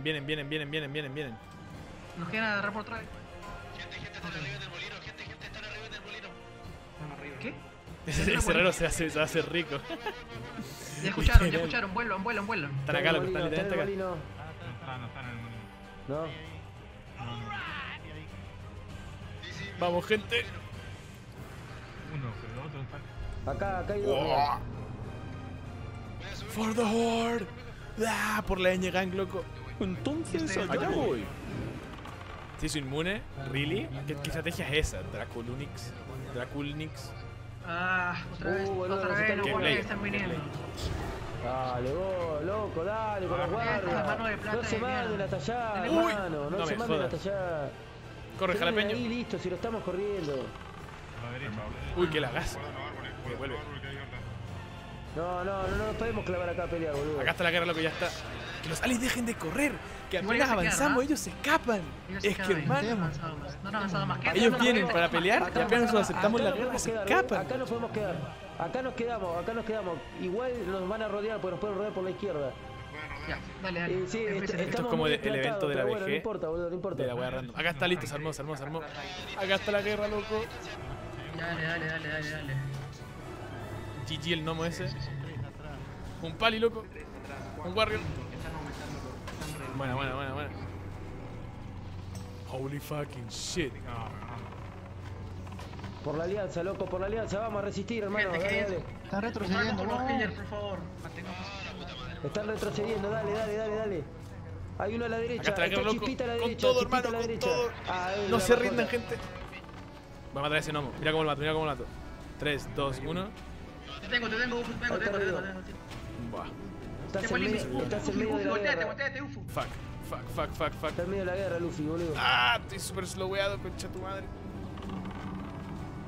[SPEAKER 2] Nos quieren agarrar por atrás.
[SPEAKER 4] Gente, están arriba del molino. Gente, están arriba del molino.
[SPEAKER 2] ¿Qué?
[SPEAKER 1] Ese herrero se va a hacer rico.
[SPEAKER 2] Ya escucharon, vuelan.
[SPEAKER 1] Están acá, loco, están literalmente acá.
[SPEAKER 3] No están en el molino.
[SPEAKER 5] No.
[SPEAKER 1] Vamos, gente.
[SPEAKER 3] Uno, pero los otros están.
[SPEAKER 5] Acá hay dos.
[SPEAKER 1] For the Horde. Ah, por la ñ gang, loco.
[SPEAKER 5] Entonces,
[SPEAKER 1] Allá voy. ¿Se hizo inmune? ¿Really? ¿Qué estrategia es esa? Draculnix.
[SPEAKER 2] Otra vez,
[SPEAKER 5] boludo,
[SPEAKER 2] los
[SPEAKER 1] Gameplay.
[SPEAKER 2] guardias están viniendo.
[SPEAKER 5] Dale, vos, loco, dale, con los
[SPEAKER 2] mano de
[SPEAKER 5] guardias.
[SPEAKER 2] plata
[SPEAKER 5] No se
[SPEAKER 2] de
[SPEAKER 5] manden
[SPEAKER 2] mierda.
[SPEAKER 5] hasta allá,
[SPEAKER 1] Uy,
[SPEAKER 5] hermano.
[SPEAKER 1] no
[SPEAKER 5] No se
[SPEAKER 1] me
[SPEAKER 5] manden
[SPEAKER 1] jodas.
[SPEAKER 5] hasta allá.
[SPEAKER 1] Corre,
[SPEAKER 5] Se manden
[SPEAKER 1] jalapeño.
[SPEAKER 5] ahí, listo, si lo estamos corriendo.
[SPEAKER 3] A la derecha.
[SPEAKER 1] Uy, qué lagazo.
[SPEAKER 4] Que
[SPEAKER 1] vuelve.
[SPEAKER 5] No nos podemos clavar acá a pelear, boludo.
[SPEAKER 1] Acá está la guerra, loco, ya está. Que los aliens dejen de correr. Que
[SPEAKER 2] Igual
[SPEAKER 1] apenas
[SPEAKER 2] ya se quedan,
[SPEAKER 1] avanzamos,
[SPEAKER 2] ¿no?
[SPEAKER 1] ellos se escapan.
[SPEAKER 2] Ellos se
[SPEAKER 1] Es que,
[SPEAKER 2] quedan ahí, no han
[SPEAKER 1] hermano,
[SPEAKER 2] avanzado más. No han avanzado más. Quédense
[SPEAKER 1] ellos
[SPEAKER 2] con la
[SPEAKER 1] vienen
[SPEAKER 2] gente.
[SPEAKER 1] para pelear y apenas nosotros aceptamos la
[SPEAKER 5] Acá
[SPEAKER 1] guerra,
[SPEAKER 5] nos
[SPEAKER 1] se
[SPEAKER 5] podemos quedar,
[SPEAKER 1] escapan.
[SPEAKER 5] Acá nos podemos quedar. Acá nos quedamos. Igual nos van a rodear porque nos pueden rodear por la izquierda.
[SPEAKER 2] Ya, dale.
[SPEAKER 5] Sí,
[SPEAKER 2] Empiecen.
[SPEAKER 1] Esto es como
[SPEAKER 5] muy
[SPEAKER 1] el evento de la
[SPEAKER 5] pero bueno,
[SPEAKER 1] VG.
[SPEAKER 5] no importa, boludo, no importa.
[SPEAKER 1] De la wea random. Acá está listo, se armó. Acá está la guerra, loco.
[SPEAKER 2] Dale.
[SPEAKER 1] GG el gnomo ese. Un pali, loco. Un warrior. Buena. Holy fucking shit.
[SPEAKER 5] Por la alianza, loco, por la alianza. Vamos a resistir, hermano.
[SPEAKER 2] Gente,
[SPEAKER 5] Dale.
[SPEAKER 6] Están retrocediendo,
[SPEAKER 2] Con los
[SPEAKER 6] vamos.
[SPEAKER 2] killers, por favor.
[SPEAKER 5] Están retrocediendo, dale. Hay uno a la derecha.
[SPEAKER 1] Acá está la guerra, loco.
[SPEAKER 5] Chispita a la
[SPEAKER 1] Con
[SPEAKER 5] derecha.
[SPEAKER 1] todo,
[SPEAKER 5] Chispita
[SPEAKER 1] hermano,
[SPEAKER 5] a la
[SPEAKER 1] con
[SPEAKER 5] derecha.
[SPEAKER 1] todo.
[SPEAKER 5] Ahí
[SPEAKER 1] No
[SPEAKER 5] la
[SPEAKER 1] se
[SPEAKER 5] bajota.
[SPEAKER 1] rindan, gente. Voy a matar a ese gnomo. Mira cómo lo mato. 3, 2, 1.
[SPEAKER 2] Te tengo.
[SPEAKER 1] Buah.
[SPEAKER 5] Estás en medio de la guerra.
[SPEAKER 2] Volteate, Ufu.
[SPEAKER 1] Fuck.
[SPEAKER 5] Estás en medio de la guerra, Luffy, boludo.
[SPEAKER 1] Ah, estoy súper sloweado, concha tu madre.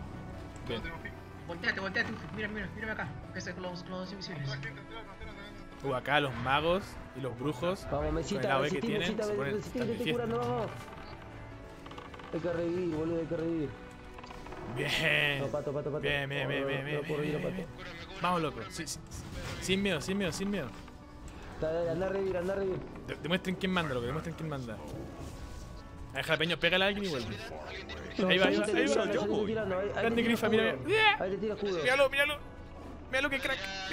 [SPEAKER 1] Bien.
[SPEAKER 2] Volteate, Ufu. Mírame acá. Que se con los invisibles.
[SPEAKER 1] Acá los magos y los brujos.
[SPEAKER 5] Vamos, mesita,
[SPEAKER 1] con el AOE que tienen, se ponen
[SPEAKER 5] mesita, que estoy curando, vamos. Hay que revivir, boludo, hay que revivir.
[SPEAKER 1] Bien.
[SPEAKER 5] No, pato.
[SPEAKER 1] Bien. Vamos, loco. Sin miedo.
[SPEAKER 5] Dale, anda a revivir.
[SPEAKER 1] Demuestren quién manda, loco, demuestren quién manda. Ahí, jalapeño, pégale a alguien y vuelve.
[SPEAKER 5] No,
[SPEAKER 1] Ahí va.
[SPEAKER 5] tirando,
[SPEAKER 1] Grande grifa, mira.
[SPEAKER 5] Ahí te tira escudo.
[SPEAKER 1] Míralo que crack.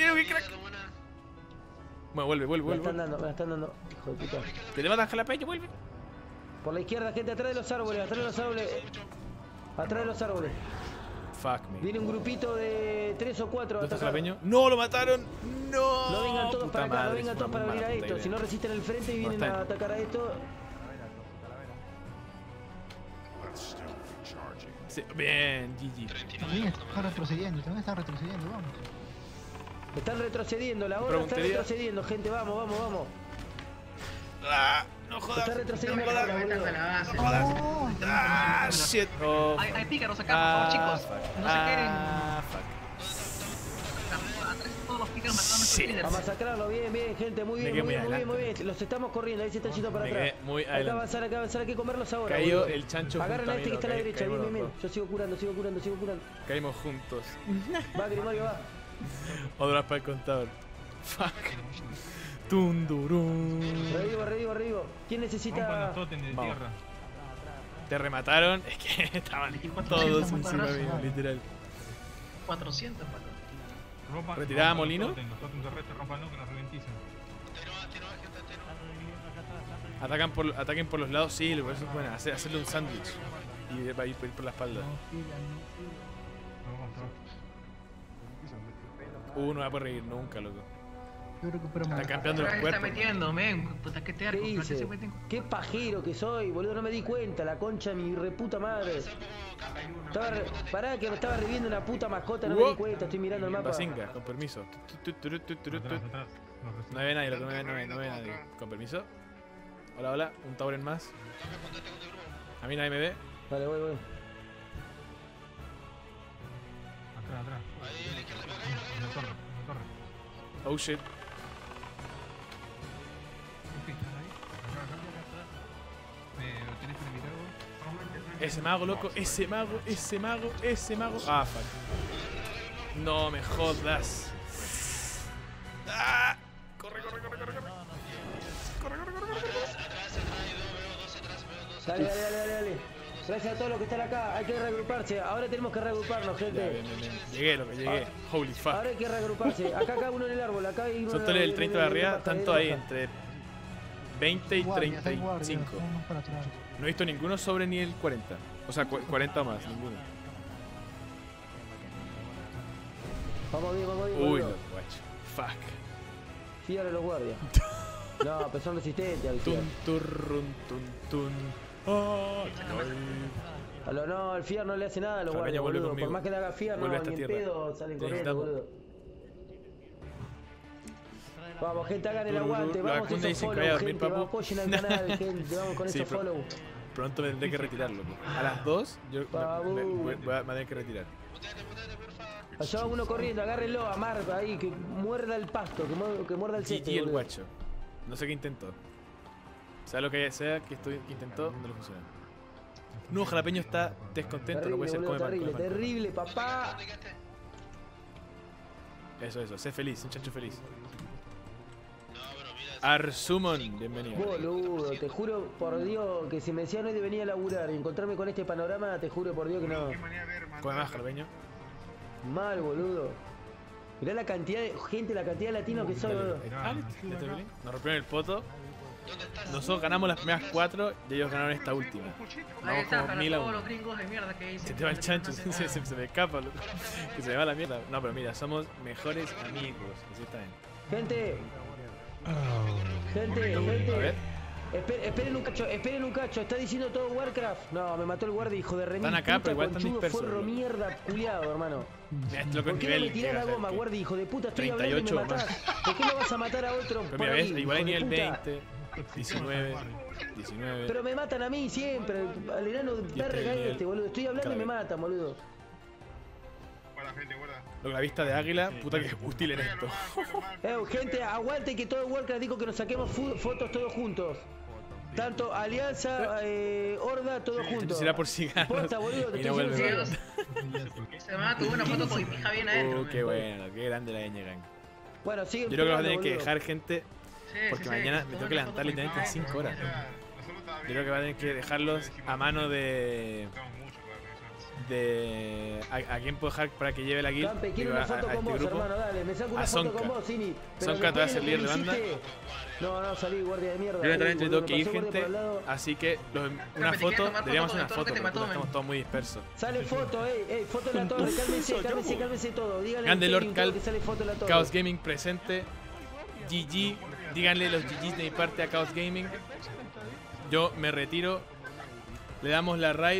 [SPEAKER 1] Bueno, vuelve.
[SPEAKER 5] Me la están dando, hijo de puta.
[SPEAKER 1] Te levantas, jalapeño, vuelve.
[SPEAKER 5] Por la izquierda, gente, atrás de los árboles. Atrás de los árboles.
[SPEAKER 1] Fuck me.
[SPEAKER 5] Viene un grupito de 3 o 4.
[SPEAKER 1] ¿Dónde está jalapeño? ¡No, lo mataron! ¡No!
[SPEAKER 5] No vengan todos
[SPEAKER 1] Puta
[SPEAKER 5] para acá,
[SPEAKER 1] madre,
[SPEAKER 5] no vengan todos para venir a esto.
[SPEAKER 1] idea.
[SPEAKER 5] Si no resisten el frente y vienen
[SPEAKER 1] está
[SPEAKER 5] a atacar a esto.
[SPEAKER 1] Sí, bien, GG.
[SPEAKER 7] También está retrocediendo, vamos.
[SPEAKER 5] Están retrocediendo, la hora está retrocediendo, gente, vamos.
[SPEAKER 1] No jodas.
[SPEAKER 5] Está retrocediendo
[SPEAKER 1] no
[SPEAKER 5] la
[SPEAKER 1] jodas.
[SPEAKER 5] hora, boludo.
[SPEAKER 2] La base.
[SPEAKER 1] Ah, shit. Oh,
[SPEAKER 2] Hay pícaros acá, por favor, chicos.
[SPEAKER 1] fuck.
[SPEAKER 2] No se queden.
[SPEAKER 1] Fuck.
[SPEAKER 2] Atrás todos los pícaros matando a nuestros
[SPEAKER 1] Shit.
[SPEAKER 2] líderes.
[SPEAKER 5] A masacrarlo, bien, gente, muy
[SPEAKER 1] Me
[SPEAKER 5] bien,
[SPEAKER 1] quedé
[SPEAKER 5] muy
[SPEAKER 1] muy
[SPEAKER 5] bien. Los estamos corriendo, ahí se están yendo para
[SPEAKER 1] Me
[SPEAKER 5] atrás.
[SPEAKER 1] quedé muy
[SPEAKER 5] Hay que
[SPEAKER 1] adelante.
[SPEAKER 5] avanzar, hay que comerlos ahora.
[SPEAKER 1] Cayó
[SPEAKER 5] boludo.
[SPEAKER 1] el chancho.
[SPEAKER 5] Agarren
[SPEAKER 1] junto
[SPEAKER 5] a este que está a la
[SPEAKER 1] mí,
[SPEAKER 5] derecha,
[SPEAKER 1] caímos
[SPEAKER 5] bien.
[SPEAKER 1] los dos.
[SPEAKER 5] Yo sigo curando.
[SPEAKER 1] Caímos juntos.
[SPEAKER 5] Va, Grimorio, va.
[SPEAKER 1] Otras para el contador. Fuck. Tundurún.
[SPEAKER 5] Revivo. ¿Quién necesita?
[SPEAKER 1] Vamos. Te remataron. Es que estaban todos encima mío, literal.
[SPEAKER 2] 400, pato.
[SPEAKER 1] ¿Retirada Molino? Ataquen por los lados, sí, eso es bueno, hacerle un sándwich y va a ir por la espalda. No va a poder reír nunca, loco.
[SPEAKER 7] Yo recupero más.
[SPEAKER 1] Están campeando los
[SPEAKER 2] Está
[SPEAKER 1] cuerpos.
[SPEAKER 2] metiendo, men. Puta, que terco.
[SPEAKER 5] ¿Qué
[SPEAKER 2] ¿Por qué se
[SPEAKER 5] hice?
[SPEAKER 2] meten?
[SPEAKER 5] Qué pajero que soy, boludo, no me di cuenta, la concha de mi reputa madre. Pará que me estaba reviviendo una puta mascota, no me di cuenta, estoy mirando el mapa.
[SPEAKER 1] Basinga, con permiso. No ve nadie, loco, no ve nadie. Con permiso. Hola, un Tauren más. A mí nadie me ve.
[SPEAKER 5] Vale, voy.
[SPEAKER 3] Atrás. En la torre.
[SPEAKER 1] Oh shit.
[SPEAKER 3] ¿Tienes que limitar vos?
[SPEAKER 1] Ese mago, loco, ese mago. Ah, fuck. No me jodas. Ah, corre.
[SPEAKER 5] Dale. Gracias a todos los que están acá, hay que reagruparse. Ahora tenemos que reagruparnos, gente.
[SPEAKER 1] Bien. Llegué. Holy fuck.
[SPEAKER 5] Ahora hay que reagruparse. Acá cada uno en el árbol, acá hay uno.
[SPEAKER 1] Son todos el 30 de arriba, tanto ahí entre 20 y
[SPEAKER 7] Guardias, hay
[SPEAKER 1] 35.
[SPEAKER 7] guardias, vamos para atrás.
[SPEAKER 1] No he visto ninguno sobre ni el 40. O sea, 40 o más, ninguno.
[SPEAKER 5] Vamos bien.
[SPEAKER 1] Uy, no, guacho. Fuck.
[SPEAKER 5] Fíjate los guardias. No, pero son resistentes al
[SPEAKER 1] Tun,
[SPEAKER 5] fiar.
[SPEAKER 1] tun. Ay.
[SPEAKER 5] No, al fiar no le hace nada a los
[SPEAKER 1] Jalapeño,
[SPEAKER 5] guardias,
[SPEAKER 1] vuelve
[SPEAKER 5] boludo.
[SPEAKER 1] conmigo.
[SPEAKER 5] Por más que le haga fiar,
[SPEAKER 1] Vuelve a
[SPEAKER 5] no,
[SPEAKER 1] esta
[SPEAKER 5] ni en
[SPEAKER 1] tierra.
[SPEAKER 5] pedo salen
[SPEAKER 1] Te
[SPEAKER 5] corriendo,
[SPEAKER 1] necesitamos.
[SPEAKER 5] boludo. Vamos, gente, hagan el
[SPEAKER 1] Los
[SPEAKER 5] aguante. Vamos,
[SPEAKER 1] Acunde
[SPEAKER 5] esos
[SPEAKER 1] dicen que
[SPEAKER 5] follow,
[SPEAKER 1] vaya a dormir,
[SPEAKER 5] gente.
[SPEAKER 1] papu.
[SPEAKER 5] Vamos, apoyen al canal, gente. Vamos con
[SPEAKER 1] Sí,
[SPEAKER 5] esos
[SPEAKER 1] pero-
[SPEAKER 5] follow.
[SPEAKER 1] Pronto me tendré que retirarlo. A las 2 yo me voy a tener que retirar.
[SPEAKER 5] Allá va uno corriendo, agárrenlo a Mark ahí, que muerda el pasto, que muerda el
[SPEAKER 1] GG
[SPEAKER 5] césped,
[SPEAKER 1] el
[SPEAKER 5] boludo.
[SPEAKER 1] guacho. No sé qué intentó. Sea lo que sea que intentó, no le funciona. No, Jalapeño está descontento, no puede ser.
[SPEAKER 5] boludo,
[SPEAKER 1] Come pan.
[SPEAKER 5] terrible, papá.
[SPEAKER 1] Eso, sé feliz, un chancho feliz. Arsumon, bienvenido.
[SPEAKER 5] Boludo, te juro por Dios que si me decían hoy de venir a laburar y encontrarme con este panorama, te juro por Dios que no.
[SPEAKER 1] Come más, Jalapeño.
[SPEAKER 5] Mal, boludo. Mirá la cantidad de gente, la cantidad de latinos que soy, boludo.
[SPEAKER 1] Nos rompieron el poto. Nosotros ganamos las primeras 4 y ellos ganaron esta última.
[SPEAKER 2] Ahí
[SPEAKER 1] Vamos
[SPEAKER 2] está,
[SPEAKER 1] como
[SPEAKER 2] para
[SPEAKER 1] 1000 a
[SPEAKER 2] todos
[SPEAKER 1] 1.
[SPEAKER 2] los gringos de mierda que dicen.
[SPEAKER 1] Se te va el chancho, se me escapa, loco. Que se me va la mierda. No, pero mira, somos mejores amigos. Así está bien.
[SPEAKER 5] Gente,
[SPEAKER 1] A ver.
[SPEAKER 5] esperen un cacho, está diciendo todo Warcraft. No, me mató el guardia, hijo de remil.
[SPEAKER 1] Están acá, pero igual están
[SPEAKER 5] conchudo,
[SPEAKER 1] dispersos,
[SPEAKER 5] forro
[SPEAKER 1] boludo.
[SPEAKER 5] mierda, culiado, hermano.
[SPEAKER 1] Mira, este loco
[SPEAKER 5] ¿Por
[SPEAKER 1] es
[SPEAKER 5] qué no me
[SPEAKER 1] nivel.
[SPEAKER 5] tirás la
[SPEAKER 1] llega a
[SPEAKER 5] goma,
[SPEAKER 1] ser
[SPEAKER 5] guardia, hijo de puta? Estoy
[SPEAKER 1] 38
[SPEAKER 5] hablando y me
[SPEAKER 1] más.
[SPEAKER 5] matás. ¿Por qué no vas a matar a otro
[SPEAKER 1] Pero
[SPEAKER 5] por
[SPEAKER 1] mira,
[SPEAKER 5] ahí,
[SPEAKER 1] ves, igual hay
[SPEAKER 5] hijo de
[SPEAKER 1] nivel
[SPEAKER 5] puta?
[SPEAKER 1] 20, 19.
[SPEAKER 5] Pero me matan a mí siempre, al enano verga
[SPEAKER 1] nivel
[SPEAKER 5] este, boludo. Estoy hablando y me matan, boludo.
[SPEAKER 1] Lo que la vista de águila, puta que es útil en esto.
[SPEAKER 5] Gente, aguante que todo el Warcraft dijo que nos saquemos fotos todos juntos. Tanto Alianza, Horda, todos juntos.
[SPEAKER 1] Será por cigarros.
[SPEAKER 5] Posta, boludo, te
[SPEAKER 1] Y no
[SPEAKER 5] estoy
[SPEAKER 1] vuelve.
[SPEAKER 5] diciendo.
[SPEAKER 2] Se me tuvo una foto con mi pija bien adentro.
[SPEAKER 1] Qué bueno, qué grande la Ñ Gang.
[SPEAKER 5] Bueno, sigue.
[SPEAKER 1] Yo creo que vamos a tener que dejar gente.
[SPEAKER 2] Sí,
[SPEAKER 1] Porque
[SPEAKER 2] sí,
[SPEAKER 1] mañana
[SPEAKER 2] sí,
[SPEAKER 1] me tengo que levantar literalmente en 5 horas. Yo creo que va a tener que dejarlos a mano de. ¿A quién puedo dejar para que lleve la guild?
[SPEAKER 5] Campe, quiero
[SPEAKER 1] Digo,
[SPEAKER 5] una foto con vos,
[SPEAKER 1] grupo.
[SPEAKER 5] hermano, dale. Me saco una
[SPEAKER 1] A
[SPEAKER 5] foto
[SPEAKER 1] Sonka.
[SPEAKER 5] con vos, Cini.
[SPEAKER 1] Sonka te va a hacer líder de banda.
[SPEAKER 5] No, salí, guardia de mierda.
[SPEAKER 1] Yo literalmente
[SPEAKER 5] boludo,
[SPEAKER 1] tengo que ir,
[SPEAKER 5] me pasó
[SPEAKER 1] gente.
[SPEAKER 5] guardia por al lado.
[SPEAKER 1] Así que una
[SPEAKER 2] ¿te quieres
[SPEAKER 1] foto,
[SPEAKER 2] tomar
[SPEAKER 1] deberíamos
[SPEAKER 2] foto
[SPEAKER 1] hacer una
[SPEAKER 2] de todo
[SPEAKER 1] foto
[SPEAKER 2] lo que te
[SPEAKER 1] porque
[SPEAKER 2] mató,
[SPEAKER 1] estamos todos muy dispersos.
[SPEAKER 5] Sale foto, foto en la torre, cálmense todo. Díganle
[SPEAKER 1] Grande
[SPEAKER 5] a
[SPEAKER 1] Lord
[SPEAKER 5] Kevin
[SPEAKER 1] Cal,
[SPEAKER 5] que sale foto en la torre.
[SPEAKER 1] Chaos Gaming presente. GG. Díganle los GGs de mi parte a Chaos Gaming. Yo me retiro. Le damos la raid.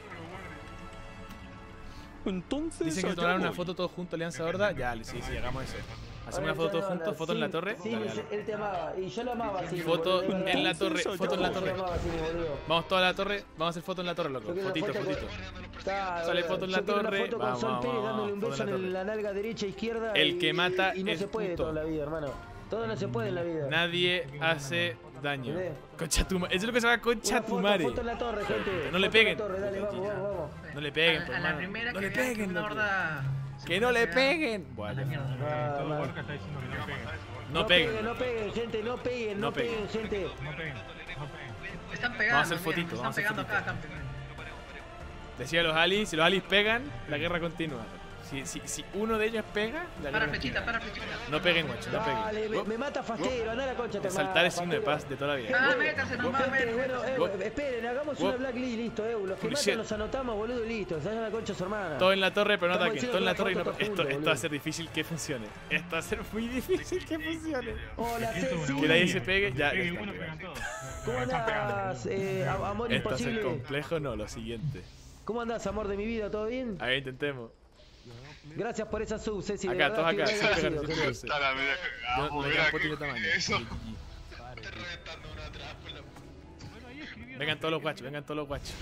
[SPEAKER 8] Entonces,
[SPEAKER 1] Dicen que tomaron una foto todos juntos, Alianza Horda. Ya, sí, hagamos eso. Hacemos una foto todos juntos, foto en la torre.
[SPEAKER 5] Sí,
[SPEAKER 1] Dale, dale.
[SPEAKER 5] él te amaba y yo lo amaba. Sí,
[SPEAKER 1] Foto
[SPEAKER 5] boludo, de verdad.
[SPEAKER 1] en la torre, foto en la
[SPEAKER 5] Yo lo
[SPEAKER 1] torre.
[SPEAKER 5] amaba, sí, boludo.
[SPEAKER 1] Vamos toda la torre, vamos a hacer foto en la torre, loco.
[SPEAKER 5] Yo quiero una
[SPEAKER 1] Fotito,
[SPEAKER 5] foto con-
[SPEAKER 1] fotito.
[SPEAKER 5] Claro,
[SPEAKER 1] Sale
[SPEAKER 5] boludo.
[SPEAKER 1] foto en la
[SPEAKER 5] Yo quiero
[SPEAKER 1] torre.
[SPEAKER 5] Una foto con
[SPEAKER 1] Vamos,
[SPEAKER 5] Sol
[SPEAKER 1] vamos,
[SPEAKER 5] Pérez dándole un
[SPEAKER 1] foto
[SPEAKER 5] beso
[SPEAKER 1] en la
[SPEAKER 5] en
[SPEAKER 1] torre.
[SPEAKER 5] la nalga derecha, izquierda.
[SPEAKER 1] El que mata
[SPEAKER 5] y no
[SPEAKER 1] es
[SPEAKER 5] se puede
[SPEAKER 1] puto.
[SPEAKER 5] toda la vida, hermano. Todo no se puede en la vida.
[SPEAKER 1] Nadie hace daño.
[SPEAKER 5] ¿Entendés?
[SPEAKER 1] Concha tu madre. Eso es lo que se llama concha
[SPEAKER 5] Una
[SPEAKER 1] tu madre.
[SPEAKER 5] foto en la torre, gente.
[SPEAKER 1] No le
[SPEAKER 5] Foto en
[SPEAKER 1] peguen.
[SPEAKER 5] la torre, dale, vamos.
[SPEAKER 1] No le peguen,
[SPEAKER 2] A
[SPEAKER 1] por
[SPEAKER 2] la
[SPEAKER 1] mano.
[SPEAKER 2] primera
[SPEAKER 1] No
[SPEAKER 2] que
[SPEAKER 1] le
[SPEAKER 2] vean que
[SPEAKER 1] peguen,
[SPEAKER 2] una
[SPEAKER 1] loco.
[SPEAKER 2] horda.
[SPEAKER 1] Que no le peguen.
[SPEAKER 2] A
[SPEAKER 1] Bueno,
[SPEAKER 2] la mierda.
[SPEAKER 5] Ah, man.
[SPEAKER 1] no peguen.
[SPEAKER 5] No peguen, gente, no peguen,
[SPEAKER 1] No
[SPEAKER 5] no peguen, gente.
[SPEAKER 2] Me están pegando.
[SPEAKER 1] Vamos a hacer
[SPEAKER 2] mira,
[SPEAKER 1] fotito,
[SPEAKER 2] me
[SPEAKER 1] vamos a hacer
[SPEAKER 2] están pegando acá,
[SPEAKER 1] fotito.
[SPEAKER 2] campeón.
[SPEAKER 1] Decía a los alis, si los alis pegan, la guerra continúa. Si uno de ellos pega, la
[SPEAKER 2] Para
[SPEAKER 1] guerra
[SPEAKER 2] flechita,
[SPEAKER 1] continúa.
[SPEAKER 2] para flechita.
[SPEAKER 1] No peguen, guacho, no
[SPEAKER 5] Dale,
[SPEAKER 1] peguen.
[SPEAKER 5] me mata Fastero, anda a la concha, te
[SPEAKER 1] Saltar es signo de paz de toda la vida.
[SPEAKER 2] Ah, métanse nomás,
[SPEAKER 5] Gente, bueno,
[SPEAKER 2] métanse.
[SPEAKER 5] esperen, hagamos
[SPEAKER 1] Wop.
[SPEAKER 5] una blacklist, listo, los que
[SPEAKER 1] Holy
[SPEAKER 5] matan
[SPEAKER 1] shit.
[SPEAKER 5] los anotamos, boludo, y listo, se vayan a la concha a su hermana.
[SPEAKER 1] Todo en la torre, pero no
[SPEAKER 5] Estamos
[SPEAKER 1] ataquen.
[SPEAKER 5] haciendo
[SPEAKER 1] Todo en la
[SPEAKER 5] una
[SPEAKER 1] torre y no.
[SPEAKER 5] foto todos
[SPEAKER 1] Esto
[SPEAKER 5] juntos,
[SPEAKER 1] va a
[SPEAKER 5] boludo.
[SPEAKER 1] ser difícil que funcione. Esto va a ser muy difícil que funcione.
[SPEAKER 5] Hola, Ceci.
[SPEAKER 1] Que nadie se pegue, ya.
[SPEAKER 3] Pegue
[SPEAKER 1] está
[SPEAKER 3] uno,
[SPEAKER 1] pegado.
[SPEAKER 3] pegan todos.
[SPEAKER 5] ¿Cómo andás, amor
[SPEAKER 1] Esto va a ser
[SPEAKER 5] imposible?
[SPEAKER 1] complejo, no, lo siguiente.
[SPEAKER 5] ¿Cómo andás, amor de mi vida? ¿Todo bien?
[SPEAKER 1] A ver, intentemos.
[SPEAKER 5] Gracias por esa sub, Ceci. de
[SPEAKER 1] Acá,
[SPEAKER 5] verdad,
[SPEAKER 1] todos acá,
[SPEAKER 5] estoy
[SPEAKER 1] sin pegar,
[SPEAKER 5] agradecido,
[SPEAKER 1] sin
[SPEAKER 5] gente.
[SPEAKER 1] pegarse.
[SPEAKER 4] Está la media cagada,
[SPEAKER 1] No le
[SPEAKER 4] mira
[SPEAKER 1] quedan
[SPEAKER 4] que-
[SPEAKER 1] potis de tamaño.
[SPEAKER 4] eso.
[SPEAKER 1] GG.
[SPEAKER 4] Estoy reventando una atrás por la...
[SPEAKER 1] Vengan todos los guachos, vengan todos los guachos.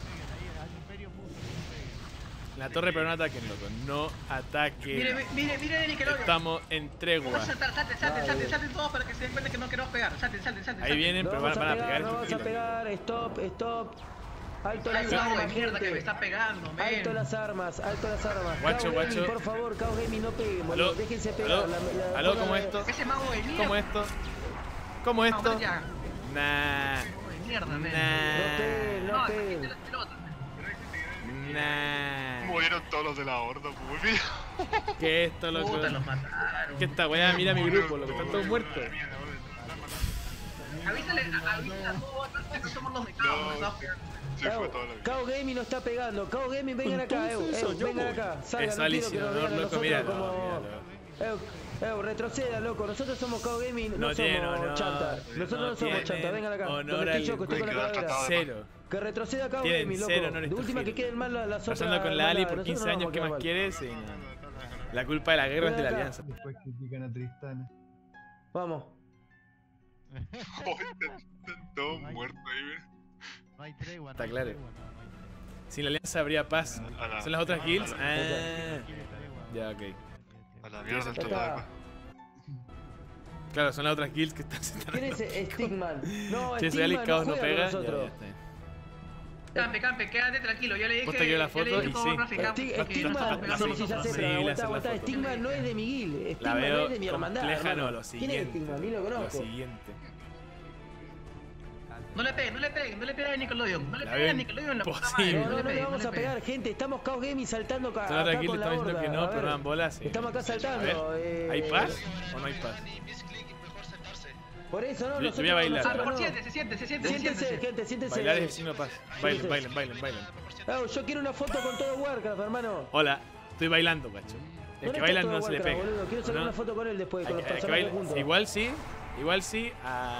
[SPEAKER 1] La torre, pero no ataquen, loco. No ataquen.
[SPEAKER 2] Mire de Nickelodeon.
[SPEAKER 1] Estamos en tregua.
[SPEAKER 2] Vamos a saltar, salten todos para que se den cuenta que no queremos pegar. Salten.
[SPEAKER 1] Ahí vienen,
[SPEAKER 5] No
[SPEAKER 1] pero
[SPEAKER 5] vamos
[SPEAKER 1] van
[SPEAKER 5] a
[SPEAKER 1] a pegar.
[SPEAKER 5] pegar, no vamos a
[SPEAKER 1] tranquilo.
[SPEAKER 5] pegar. Stop. Alto
[SPEAKER 2] Hay
[SPEAKER 5] las
[SPEAKER 2] un mago de
[SPEAKER 5] armas,
[SPEAKER 2] mierda que me
[SPEAKER 5] gente.
[SPEAKER 2] está pegando, men.
[SPEAKER 5] Alto las armas.
[SPEAKER 1] Guacho,
[SPEAKER 5] Chaos
[SPEAKER 1] guacho.
[SPEAKER 5] Gaming, por favor, Chaos Gaming, no peguen, boludo.
[SPEAKER 1] Aló,
[SPEAKER 5] Déjense pegar.
[SPEAKER 1] aló, aló,
[SPEAKER 5] bola
[SPEAKER 1] ¿cómo
[SPEAKER 5] de-
[SPEAKER 1] esto?
[SPEAKER 2] Ese mago de mierda.
[SPEAKER 1] ¿Cómo esto? ¿Cómo esto?
[SPEAKER 2] Vamos ya.
[SPEAKER 1] Nah.
[SPEAKER 2] Mago de mierda, men.
[SPEAKER 5] No
[SPEAKER 1] Nah.
[SPEAKER 5] peguen.
[SPEAKER 2] No pelota.
[SPEAKER 1] Nah.
[SPEAKER 4] Murieron todos los de la horda, pues.
[SPEAKER 1] ¿Qué es esto, loco?
[SPEAKER 2] Puta, los mataron.
[SPEAKER 1] ¿Qué esta weá? Mira mi grupo, loco. Están todos muertos.
[SPEAKER 2] Avísale a todos que somos los de Chaos, ¿no?
[SPEAKER 4] Se fue toda la vida.
[SPEAKER 5] Chaos Gaming no está pegando. Chaos Gaming, vengan acá, vengan acá. Salgan,
[SPEAKER 1] Es
[SPEAKER 5] no
[SPEAKER 1] Alice
[SPEAKER 5] quiero que
[SPEAKER 1] en
[SPEAKER 5] nos
[SPEAKER 1] honor,
[SPEAKER 5] vean a
[SPEAKER 1] loco,
[SPEAKER 5] nosotros
[SPEAKER 1] míralo,
[SPEAKER 5] como...
[SPEAKER 1] míralo.
[SPEAKER 5] Retroceda, loco. Nosotros somos Chaos Gaming, no
[SPEAKER 1] No tiene
[SPEAKER 5] somos
[SPEAKER 1] honor,
[SPEAKER 5] chanta. Nosotros no somos
[SPEAKER 1] tienen
[SPEAKER 5] chanta, vengan acá.
[SPEAKER 1] honor
[SPEAKER 5] Donde estoy yo, que estoy con la
[SPEAKER 4] Hay que dar
[SPEAKER 5] calavera.
[SPEAKER 1] Cero.
[SPEAKER 5] Que retroceda Chaos
[SPEAKER 1] Tienen
[SPEAKER 5] Gaming, loco.
[SPEAKER 1] cero honor
[SPEAKER 5] De
[SPEAKER 1] estos
[SPEAKER 5] última que
[SPEAKER 1] giles.
[SPEAKER 5] queden mal las otras.
[SPEAKER 1] Pasando con la Ali por
[SPEAKER 5] nosotros
[SPEAKER 1] 15
[SPEAKER 5] no
[SPEAKER 1] años,
[SPEAKER 5] vamos
[SPEAKER 1] ¿qué
[SPEAKER 5] a
[SPEAKER 1] más
[SPEAKER 5] quedar mal.
[SPEAKER 1] quieres? Sí, no. La culpa de la guerra es de la
[SPEAKER 5] Ven acá.
[SPEAKER 1] alianza.
[SPEAKER 7] Después critican a Tristana.
[SPEAKER 5] Vamos.
[SPEAKER 4] Están todos muertos ahí, mira.
[SPEAKER 6] No hay tregua.
[SPEAKER 1] Está claro. Sin la alianza habría paz. ¿Son las otras guilds? Ah. Ya, ok.
[SPEAKER 4] A la mierda el
[SPEAKER 5] Ya
[SPEAKER 4] total.
[SPEAKER 5] está.
[SPEAKER 1] Claro, son las otras guilds que están sentadas.
[SPEAKER 5] ¿Quién es Stigman? No,
[SPEAKER 1] Si ese Ali
[SPEAKER 5] Stigman
[SPEAKER 1] Caos
[SPEAKER 5] no
[SPEAKER 1] no
[SPEAKER 5] juega
[SPEAKER 1] pega,
[SPEAKER 5] con
[SPEAKER 1] ya,
[SPEAKER 5] nosotros.
[SPEAKER 1] ya está.
[SPEAKER 2] Campe, quédate tranquilo. Yo le dije.
[SPEAKER 1] Vos te quiero la foto y sí.
[SPEAKER 5] Stigman, no sé si ya sé,
[SPEAKER 1] Sí,
[SPEAKER 5] pero
[SPEAKER 1] le
[SPEAKER 5] aguantá,
[SPEAKER 1] hacen la
[SPEAKER 5] aguantá.
[SPEAKER 1] foto.
[SPEAKER 5] Stigman no es de mi guild.
[SPEAKER 1] La
[SPEAKER 5] Stigman no
[SPEAKER 1] veo
[SPEAKER 5] es de mi hermandad.
[SPEAKER 1] compleja,
[SPEAKER 5] hermano.
[SPEAKER 1] no, lo
[SPEAKER 5] ¿Quién
[SPEAKER 1] siguiente.
[SPEAKER 5] es Stigman? Ni lo
[SPEAKER 1] Lo
[SPEAKER 5] conozco.
[SPEAKER 1] siguiente.
[SPEAKER 2] No le peguen a Nickelodeon. No le
[SPEAKER 1] La
[SPEAKER 2] peguen a
[SPEAKER 1] ven
[SPEAKER 2] Nickelodeon, la puta
[SPEAKER 1] posible.
[SPEAKER 2] madre.
[SPEAKER 5] No, no le
[SPEAKER 2] le
[SPEAKER 5] vamos a
[SPEAKER 2] peguen.
[SPEAKER 5] pegar, gente. Estamos Chaos Gaming saltando acá,
[SPEAKER 1] Son las otras
[SPEAKER 5] acá
[SPEAKER 1] guilds
[SPEAKER 5] con
[SPEAKER 1] que
[SPEAKER 5] la
[SPEAKER 1] están diciendo
[SPEAKER 5] horda.
[SPEAKER 1] que
[SPEAKER 5] A
[SPEAKER 1] no,
[SPEAKER 5] ver,
[SPEAKER 1] pero no dan bolas. Sí.
[SPEAKER 5] Estamos acá
[SPEAKER 1] A
[SPEAKER 5] saltando.
[SPEAKER 1] ver, ¿hay paz o no hay paz?
[SPEAKER 4] Mejor sentarse.
[SPEAKER 5] Por eso, no,
[SPEAKER 1] Yo
[SPEAKER 5] nosotros
[SPEAKER 1] voy a bailar.
[SPEAKER 5] nosotros
[SPEAKER 2] Por
[SPEAKER 5] no.
[SPEAKER 2] siente, se siente.
[SPEAKER 5] Siéntense, gente, siéntense.
[SPEAKER 1] Bailar es el signo de paz. Bailen, bailen, bailen, bailen.
[SPEAKER 5] Yo quiero una foto con todo Warcraft, hermano.
[SPEAKER 1] Hola, estoy bailando, cacho. El
[SPEAKER 5] ¿Dónde
[SPEAKER 1] que
[SPEAKER 5] está
[SPEAKER 1] bailan
[SPEAKER 5] todo
[SPEAKER 1] no se le
[SPEAKER 5] Warcraft,
[SPEAKER 1] pega.
[SPEAKER 5] boludo? Quiero sacar
[SPEAKER 1] ¿No?
[SPEAKER 5] una foto con él después, con los
[SPEAKER 1] El que
[SPEAKER 5] personajes
[SPEAKER 1] baila-
[SPEAKER 5] juntos.
[SPEAKER 1] Igual sí.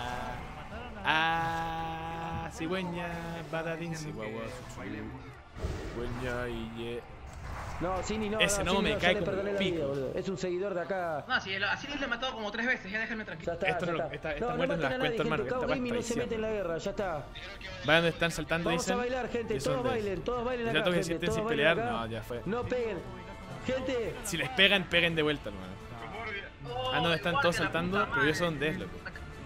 [SPEAKER 1] Cigüeña, badadín, ciguagua, cigüeña y ye.
[SPEAKER 5] No, Cini, no.
[SPEAKER 1] Ese no
[SPEAKER 5] Cini,
[SPEAKER 1] me
[SPEAKER 5] ya
[SPEAKER 1] cae
[SPEAKER 5] le
[SPEAKER 1] como
[SPEAKER 5] perdoné la
[SPEAKER 1] pico.
[SPEAKER 5] vida, boludo. Es un seguidor de acá.
[SPEAKER 2] No, si así le he matado como 3 veces, ya déjenme
[SPEAKER 5] Ya
[SPEAKER 2] tranquilo.
[SPEAKER 5] está,
[SPEAKER 1] Esto
[SPEAKER 5] ya
[SPEAKER 1] no lo-
[SPEAKER 5] está.
[SPEAKER 1] esta
[SPEAKER 5] No, no
[SPEAKER 1] muerte no
[SPEAKER 5] maten
[SPEAKER 1] las
[SPEAKER 5] a nadie,
[SPEAKER 1] cuento, hermano,
[SPEAKER 5] gente.
[SPEAKER 1] que
[SPEAKER 5] Chaos
[SPEAKER 1] esta
[SPEAKER 5] Gaming no se
[SPEAKER 1] traición.
[SPEAKER 5] mete en la guerra, ya está.
[SPEAKER 1] Vayan donde están saltando,
[SPEAKER 5] Vamos
[SPEAKER 1] dicen.
[SPEAKER 5] a bailar, gente.
[SPEAKER 1] ¿Y eso
[SPEAKER 5] Todos
[SPEAKER 1] dónde es?
[SPEAKER 5] bailen
[SPEAKER 1] Ya
[SPEAKER 5] acá,
[SPEAKER 1] tengo que
[SPEAKER 5] gente.
[SPEAKER 1] sienten
[SPEAKER 5] Todos
[SPEAKER 1] sin
[SPEAKER 5] bailen
[SPEAKER 1] pelear.
[SPEAKER 5] acá.
[SPEAKER 1] No, ya fue.
[SPEAKER 5] No peguen. Gente.
[SPEAKER 1] Si les pegan, peguen de vuelta, hermano. Ah, no, están todos saltando, pero ellos son des, loco.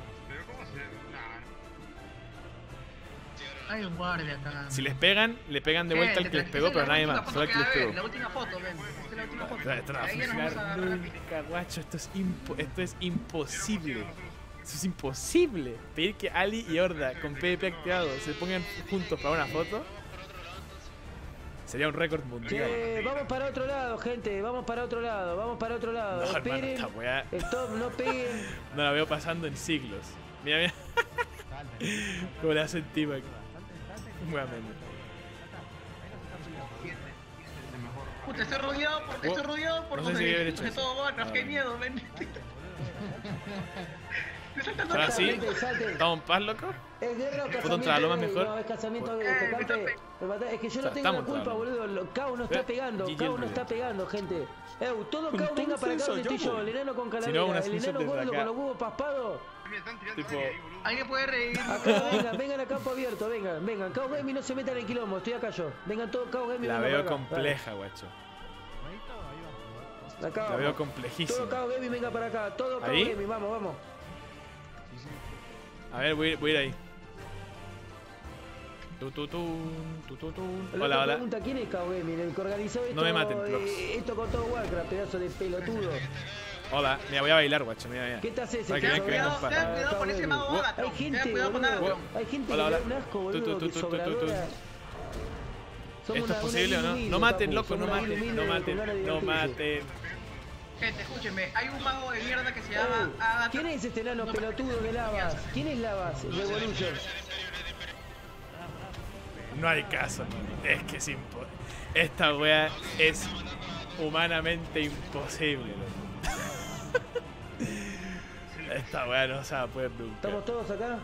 [SPEAKER 2] Hay un guardia acá.
[SPEAKER 1] Si les pegan, le pegan de vuelta al que les pegó, pero nadie más. Solo al que les pegó.
[SPEAKER 2] La última foto, ven. Esta es la última foto.
[SPEAKER 1] Esto no va a
[SPEAKER 2] Ahí ya nos vamos a
[SPEAKER 1] funcionar
[SPEAKER 2] agarrar rápido.
[SPEAKER 1] nunca, guacho. Esto es imposible. Esto es imposible. Pedir que Ali y Horda con PvP activado se pongan juntos para una foto sería un récord mundial.
[SPEAKER 5] Vamos para otro lado, gente. Vamos para otro lado. Vamos para otro lado.
[SPEAKER 1] No, hermano,
[SPEAKER 5] Esperen.
[SPEAKER 1] esta weá
[SPEAKER 5] Stop, no peguen.
[SPEAKER 1] no la veo pasando en siglos. Mira, mira. Cómo le hacen T-Mac.
[SPEAKER 2] Puta, estoy rodeado por
[SPEAKER 1] no sé si debe haber hecho
[SPEAKER 2] de
[SPEAKER 1] eso.
[SPEAKER 2] todo Warcraft, qué miedo, ven. Me saltan
[SPEAKER 1] Ahora
[SPEAKER 2] todos.
[SPEAKER 1] sí,
[SPEAKER 5] Salten.
[SPEAKER 1] ¿estamos en paz, loco?
[SPEAKER 5] Es guerra o
[SPEAKER 1] ¿Puedo
[SPEAKER 5] casamiento
[SPEAKER 1] entrar a lo más
[SPEAKER 5] gay?
[SPEAKER 1] mejor?
[SPEAKER 5] No, es casamiento gay, este campe. Me mata- Es que yo no tengo la
[SPEAKER 1] Estamos
[SPEAKER 5] culpa,
[SPEAKER 1] claros.
[SPEAKER 5] boludo. Kao no está pegando.
[SPEAKER 1] GG
[SPEAKER 5] Kao
[SPEAKER 1] el
[SPEAKER 5] no está pegando, gente. Todo Kao venga para acá donde estoy yo. El enano con
[SPEAKER 1] Si no,
[SPEAKER 5] calavera.
[SPEAKER 1] una
[SPEAKER 5] El
[SPEAKER 1] screenshot
[SPEAKER 5] enano
[SPEAKER 1] desde
[SPEAKER 5] gordo
[SPEAKER 1] acá.
[SPEAKER 5] con los huevos paspados.
[SPEAKER 1] Tipo,
[SPEAKER 2] Alguien puede reír.
[SPEAKER 5] Acá, vengan a campo abierto, vengan. Kao Gaming no se metan en el quilombo, estoy acá yo. Vengan todos, Kao Gaming.
[SPEAKER 1] la
[SPEAKER 5] vengan
[SPEAKER 1] veo
[SPEAKER 5] para acá.
[SPEAKER 1] compleja, guacho.
[SPEAKER 5] Dale. Acá
[SPEAKER 1] La
[SPEAKER 5] vamos.
[SPEAKER 1] veo
[SPEAKER 5] Todo
[SPEAKER 1] complejísima.
[SPEAKER 5] Kao Gaming venga para acá. Todo Kao
[SPEAKER 1] ¿Ahí?
[SPEAKER 5] Gaming, vamos.
[SPEAKER 1] A ver, voy a ir ahí.
[SPEAKER 5] El
[SPEAKER 1] Hola,
[SPEAKER 5] otro
[SPEAKER 1] hola.
[SPEAKER 5] pregunta, ¿quién es Kao Gaming? El que organizó esto,
[SPEAKER 1] No me maten, Prox.
[SPEAKER 5] esto con todo Warcraft, pedazo de pelotudo.
[SPEAKER 1] Hola, mira, voy a bailar, guacho. Mira.
[SPEAKER 5] ¿Qué te haces?
[SPEAKER 1] Para que vean que vengo en paz.
[SPEAKER 2] Ten cuidado con ese mago vaga.
[SPEAKER 5] Hay gente,
[SPEAKER 2] Cuidado con
[SPEAKER 5] boludo.
[SPEAKER 2] Adam.
[SPEAKER 5] Hay gente
[SPEAKER 1] Hola,
[SPEAKER 5] que le
[SPEAKER 1] hola.
[SPEAKER 5] da un asco, boludo, que sobradora. Somos
[SPEAKER 1] ¿Esto es
[SPEAKER 5] una
[SPEAKER 1] posible o no?
[SPEAKER 5] humilde,
[SPEAKER 1] No maten,
[SPEAKER 5] papu.
[SPEAKER 1] loco,
[SPEAKER 5] Somos
[SPEAKER 1] no
[SPEAKER 5] una
[SPEAKER 1] maten,
[SPEAKER 5] humilde
[SPEAKER 1] no
[SPEAKER 5] con
[SPEAKER 1] maten,
[SPEAKER 5] ganas de
[SPEAKER 1] no
[SPEAKER 5] divertirse.
[SPEAKER 1] maten.
[SPEAKER 2] Gente, escúchenme. Hay un mago de mierda que se llama
[SPEAKER 5] Ey,
[SPEAKER 2] Adam.
[SPEAKER 5] ¿quién es este enano pelotudo de Lavas? ¿Quién es Lavas? Revolution.
[SPEAKER 1] No hay caso, man. Es que es imposible. Esta wea es humanamente imposible, loco. Esta wea no se va a poder nunca.
[SPEAKER 5] ¿Estamos todos acá?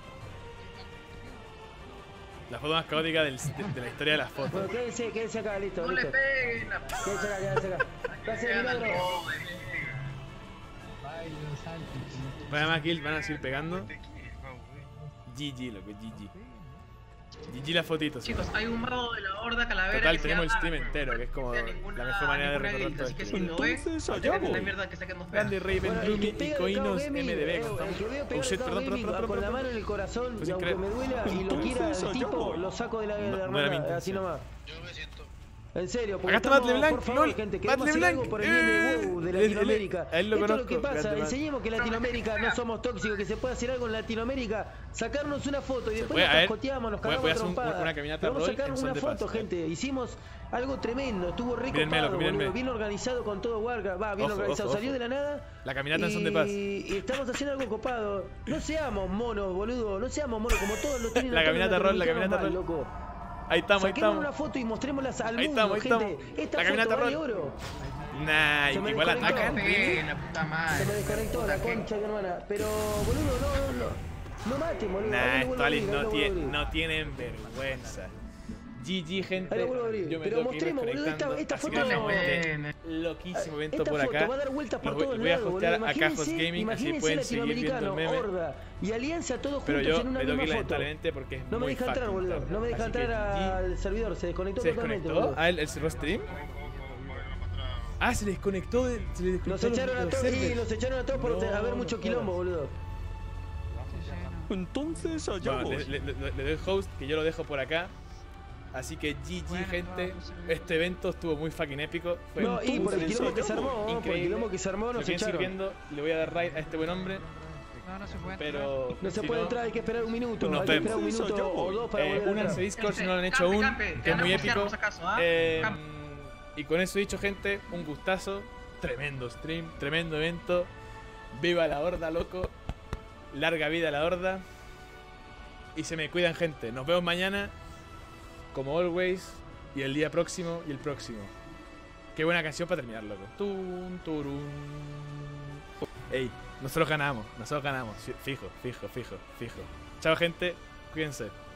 [SPEAKER 1] La foto más caótica de la historia de las
[SPEAKER 5] Bueno,
[SPEAKER 1] fotos.
[SPEAKER 5] quédense acá, listo,
[SPEAKER 2] No le
[SPEAKER 5] listo.
[SPEAKER 2] peguen la
[SPEAKER 5] Quédense acá. Gracias, milagro.
[SPEAKER 1] Además, kills van a seguir pegando. GG, loco, GG. GG la fotito, sí.
[SPEAKER 2] Chicos, hay un mago de la Horda Calavera.
[SPEAKER 1] Total,
[SPEAKER 2] que se
[SPEAKER 1] tenemos el
[SPEAKER 2] llama-
[SPEAKER 1] stream entero, que es como la mejor manera de recordar todo
[SPEAKER 2] Así que
[SPEAKER 1] esto.
[SPEAKER 2] si lo ves, la mierda que saquen nos
[SPEAKER 1] Grande Raven,
[SPEAKER 5] Bueno, el que
[SPEAKER 1] Rumi y
[SPEAKER 5] pega al
[SPEAKER 1] Coinos
[SPEAKER 5] Kao Gaming,
[SPEAKER 1] MDB.
[SPEAKER 5] el que veo pegar
[SPEAKER 1] Oh shit,
[SPEAKER 5] al Kao
[SPEAKER 1] perdón,
[SPEAKER 5] Gaming con la mano en el corazón,
[SPEAKER 1] Pues
[SPEAKER 5] y aunque me
[SPEAKER 1] increíble.
[SPEAKER 5] duela y lo quiera el tipo, lo saco de la
[SPEAKER 1] No era mi
[SPEAKER 5] hermana,
[SPEAKER 1] intención.
[SPEAKER 5] así nomás.
[SPEAKER 4] Yo me siento.
[SPEAKER 5] En serio, porque
[SPEAKER 1] Acá está Matt
[SPEAKER 5] estamos,
[SPEAKER 1] LeBlanc,
[SPEAKER 5] por favor,
[SPEAKER 1] lol.
[SPEAKER 5] gente,
[SPEAKER 1] Matt
[SPEAKER 5] queremos hacer
[SPEAKER 1] LeBlanc,
[SPEAKER 5] algo por el bien de WoW, de Latinoamérica.
[SPEAKER 1] a él lo
[SPEAKER 5] Esto es lo que
[SPEAKER 1] conozco,
[SPEAKER 5] pasa,
[SPEAKER 1] grande Matt.
[SPEAKER 5] enseñemos que en Latinoamérica no somos tóxicos, que se puede hacer algo en Latinoamérica, sacarnos una foto y después
[SPEAKER 1] puede,
[SPEAKER 5] nos
[SPEAKER 1] a ver,
[SPEAKER 5] cascoteamos, nos
[SPEAKER 1] voy a
[SPEAKER 5] cagamos a
[SPEAKER 1] hacer
[SPEAKER 5] trompadas.
[SPEAKER 1] una caminata
[SPEAKER 5] Pero vamos a
[SPEAKER 1] roll
[SPEAKER 5] sacar
[SPEAKER 1] en son
[SPEAKER 5] una
[SPEAKER 1] de
[SPEAKER 5] foto,
[SPEAKER 1] paz.
[SPEAKER 5] gente, hicimos algo tremendo, estuvo re
[SPEAKER 1] Mírenme,
[SPEAKER 5] copado,
[SPEAKER 1] loco, mírenme.
[SPEAKER 5] boludo, bien organizado con todo Warcraft, va, bien
[SPEAKER 1] Ojo,
[SPEAKER 5] organizado,
[SPEAKER 1] ojo,
[SPEAKER 5] salió
[SPEAKER 1] ojo.
[SPEAKER 5] de la nada.
[SPEAKER 1] La caminata en son de paz.
[SPEAKER 5] Y estamos haciendo algo copado. No seamos monos, boludo, no seamos monos como todos lo tienen.
[SPEAKER 1] La
[SPEAKER 5] acá en
[SPEAKER 1] caminata roll, la
[SPEAKER 5] Latinoamericanos
[SPEAKER 1] caminata
[SPEAKER 5] mal,
[SPEAKER 1] roll.
[SPEAKER 5] loco.
[SPEAKER 1] Ahí estamos, ahí
[SPEAKER 5] Saquemos
[SPEAKER 1] estamos.
[SPEAKER 5] una foto y mostrémoslas al
[SPEAKER 1] Ahí
[SPEAKER 5] mundo,
[SPEAKER 1] estamos, ahí
[SPEAKER 5] gente.
[SPEAKER 1] estamos.
[SPEAKER 5] Esta
[SPEAKER 1] La
[SPEAKER 5] foto
[SPEAKER 1] caminata
[SPEAKER 5] vale
[SPEAKER 1] roll.
[SPEAKER 5] oro.
[SPEAKER 1] Nah,
[SPEAKER 5] Se me
[SPEAKER 1] igual
[SPEAKER 5] desconectó.
[SPEAKER 1] atacan.
[SPEAKER 2] La puta madre.
[SPEAKER 5] Se me desconectó la concha de mi hermana. Pero, boludo, no maten, boludo.
[SPEAKER 1] Nah,
[SPEAKER 5] Ahí lo
[SPEAKER 1] estos
[SPEAKER 5] vuelvo a
[SPEAKER 1] aliens
[SPEAKER 5] abrir, ahí lo vuelvo a abrir.
[SPEAKER 1] no tienen vergüenza. GG, gente.
[SPEAKER 5] Ahí lo vuelvo a abrir.
[SPEAKER 1] Yo me
[SPEAKER 5] Pero
[SPEAKER 1] tengo que ir
[SPEAKER 5] mostremos, boludo,
[SPEAKER 1] desconectando,
[SPEAKER 5] esta
[SPEAKER 1] así
[SPEAKER 5] foto
[SPEAKER 1] que,
[SPEAKER 5] no-
[SPEAKER 1] gente, loquísimo evento
[SPEAKER 5] Esta
[SPEAKER 1] por
[SPEAKER 5] foto
[SPEAKER 1] acá.
[SPEAKER 5] va a dar vueltas por
[SPEAKER 1] Los
[SPEAKER 5] todos
[SPEAKER 1] voy a
[SPEAKER 5] lados,
[SPEAKER 1] hostear
[SPEAKER 5] boludo.
[SPEAKER 1] a Cajos Gaming, así
[SPEAKER 5] Imagínense
[SPEAKER 1] pueden seguir viendo el
[SPEAKER 5] latinoamericano,
[SPEAKER 1] meme.
[SPEAKER 5] Horda y Alianza todos
[SPEAKER 1] Pero
[SPEAKER 5] juntos
[SPEAKER 1] yo
[SPEAKER 5] en una
[SPEAKER 1] me tengo que ir
[SPEAKER 5] misma foto.
[SPEAKER 1] lamentablemente porque es
[SPEAKER 5] No me
[SPEAKER 1] muy
[SPEAKER 5] deja entrar,
[SPEAKER 1] fucking
[SPEAKER 5] boludo.
[SPEAKER 1] tarde.
[SPEAKER 5] No me deja
[SPEAKER 1] Así que
[SPEAKER 5] entrar
[SPEAKER 1] GG.
[SPEAKER 5] al servidor. Se desconectó
[SPEAKER 1] ¿Se
[SPEAKER 5] totalmente,
[SPEAKER 1] desconectó?
[SPEAKER 5] boludo.
[SPEAKER 1] ¿Ah, el cerró stream? Ah, se desconectó. Se le desconectó
[SPEAKER 5] Nos echaron a
[SPEAKER 1] los
[SPEAKER 5] todos,
[SPEAKER 1] servers.
[SPEAKER 5] sí, los echaron a todos por
[SPEAKER 1] No,
[SPEAKER 5] haber mucho
[SPEAKER 1] no
[SPEAKER 5] quilombo,
[SPEAKER 1] jodas.
[SPEAKER 5] boludo.
[SPEAKER 8] Entonces allá
[SPEAKER 1] Bueno, le doy host, que yo lo dejo por acá. Así que GG, gente. Este evento estuvo muy fucking épico. Fue
[SPEAKER 5] No, y por el quilombo que se armó, por el
[SPEAKER 1] increíble.
[SPEAKER 5] quilombo que se armó,
[SPEAKER 1] Si
[SPEAKER 5] nos
[SPEAKER 1] quieren seguir
[SPEAKER 5] echaron.
[SPEAKER 1] viendo, le voy a dar raid a este buen hombre.
[SPEAKER 6] No se puede.
[SPEAKER 1] Pero.
[SPEAKER 5] No se
[SPEAKER 1] si
[SPEAKER 5] puede entrar, hay que esperar un minuto.
[SPEAKER 1] Nos
[SPEAKER 5] Hay que esperar un
[SPEAKER 1] vemos.
[SPEAKER 5] minuto o dos para volver a
[SPEAKER 1] Únanse a
[SPEAKER 5] entrar.
[SPEAKER 1] Discord si no lo han hecho
[SPEAKER 2] Campe,
[SPEAKER 1] aún,
[SPEAKER 2] campe,
[SPEAKER 1] que es
[SPEAKER 2] te van a
[SPEAKER 1] muy
[SPEAKER 2] postear,
[SPEAKER 1] épico.
[SPEAKER 2] por si acaso, ¿ah? Campe.
[SPEAKER 1] Y con eso dicho, gente, un gustazo. Tremendo stream, tremendo evento. Viva la Horda, loco. Larga vida a la Horda. Y se me cuidan, gente. Nos vemos mañana, como always. Y el día próximo y el próximo. Qué buena canción para terminar, loco. Tun, turun. Ey, nosotros ganamos. Fijo. Chao, gente. Cuídense.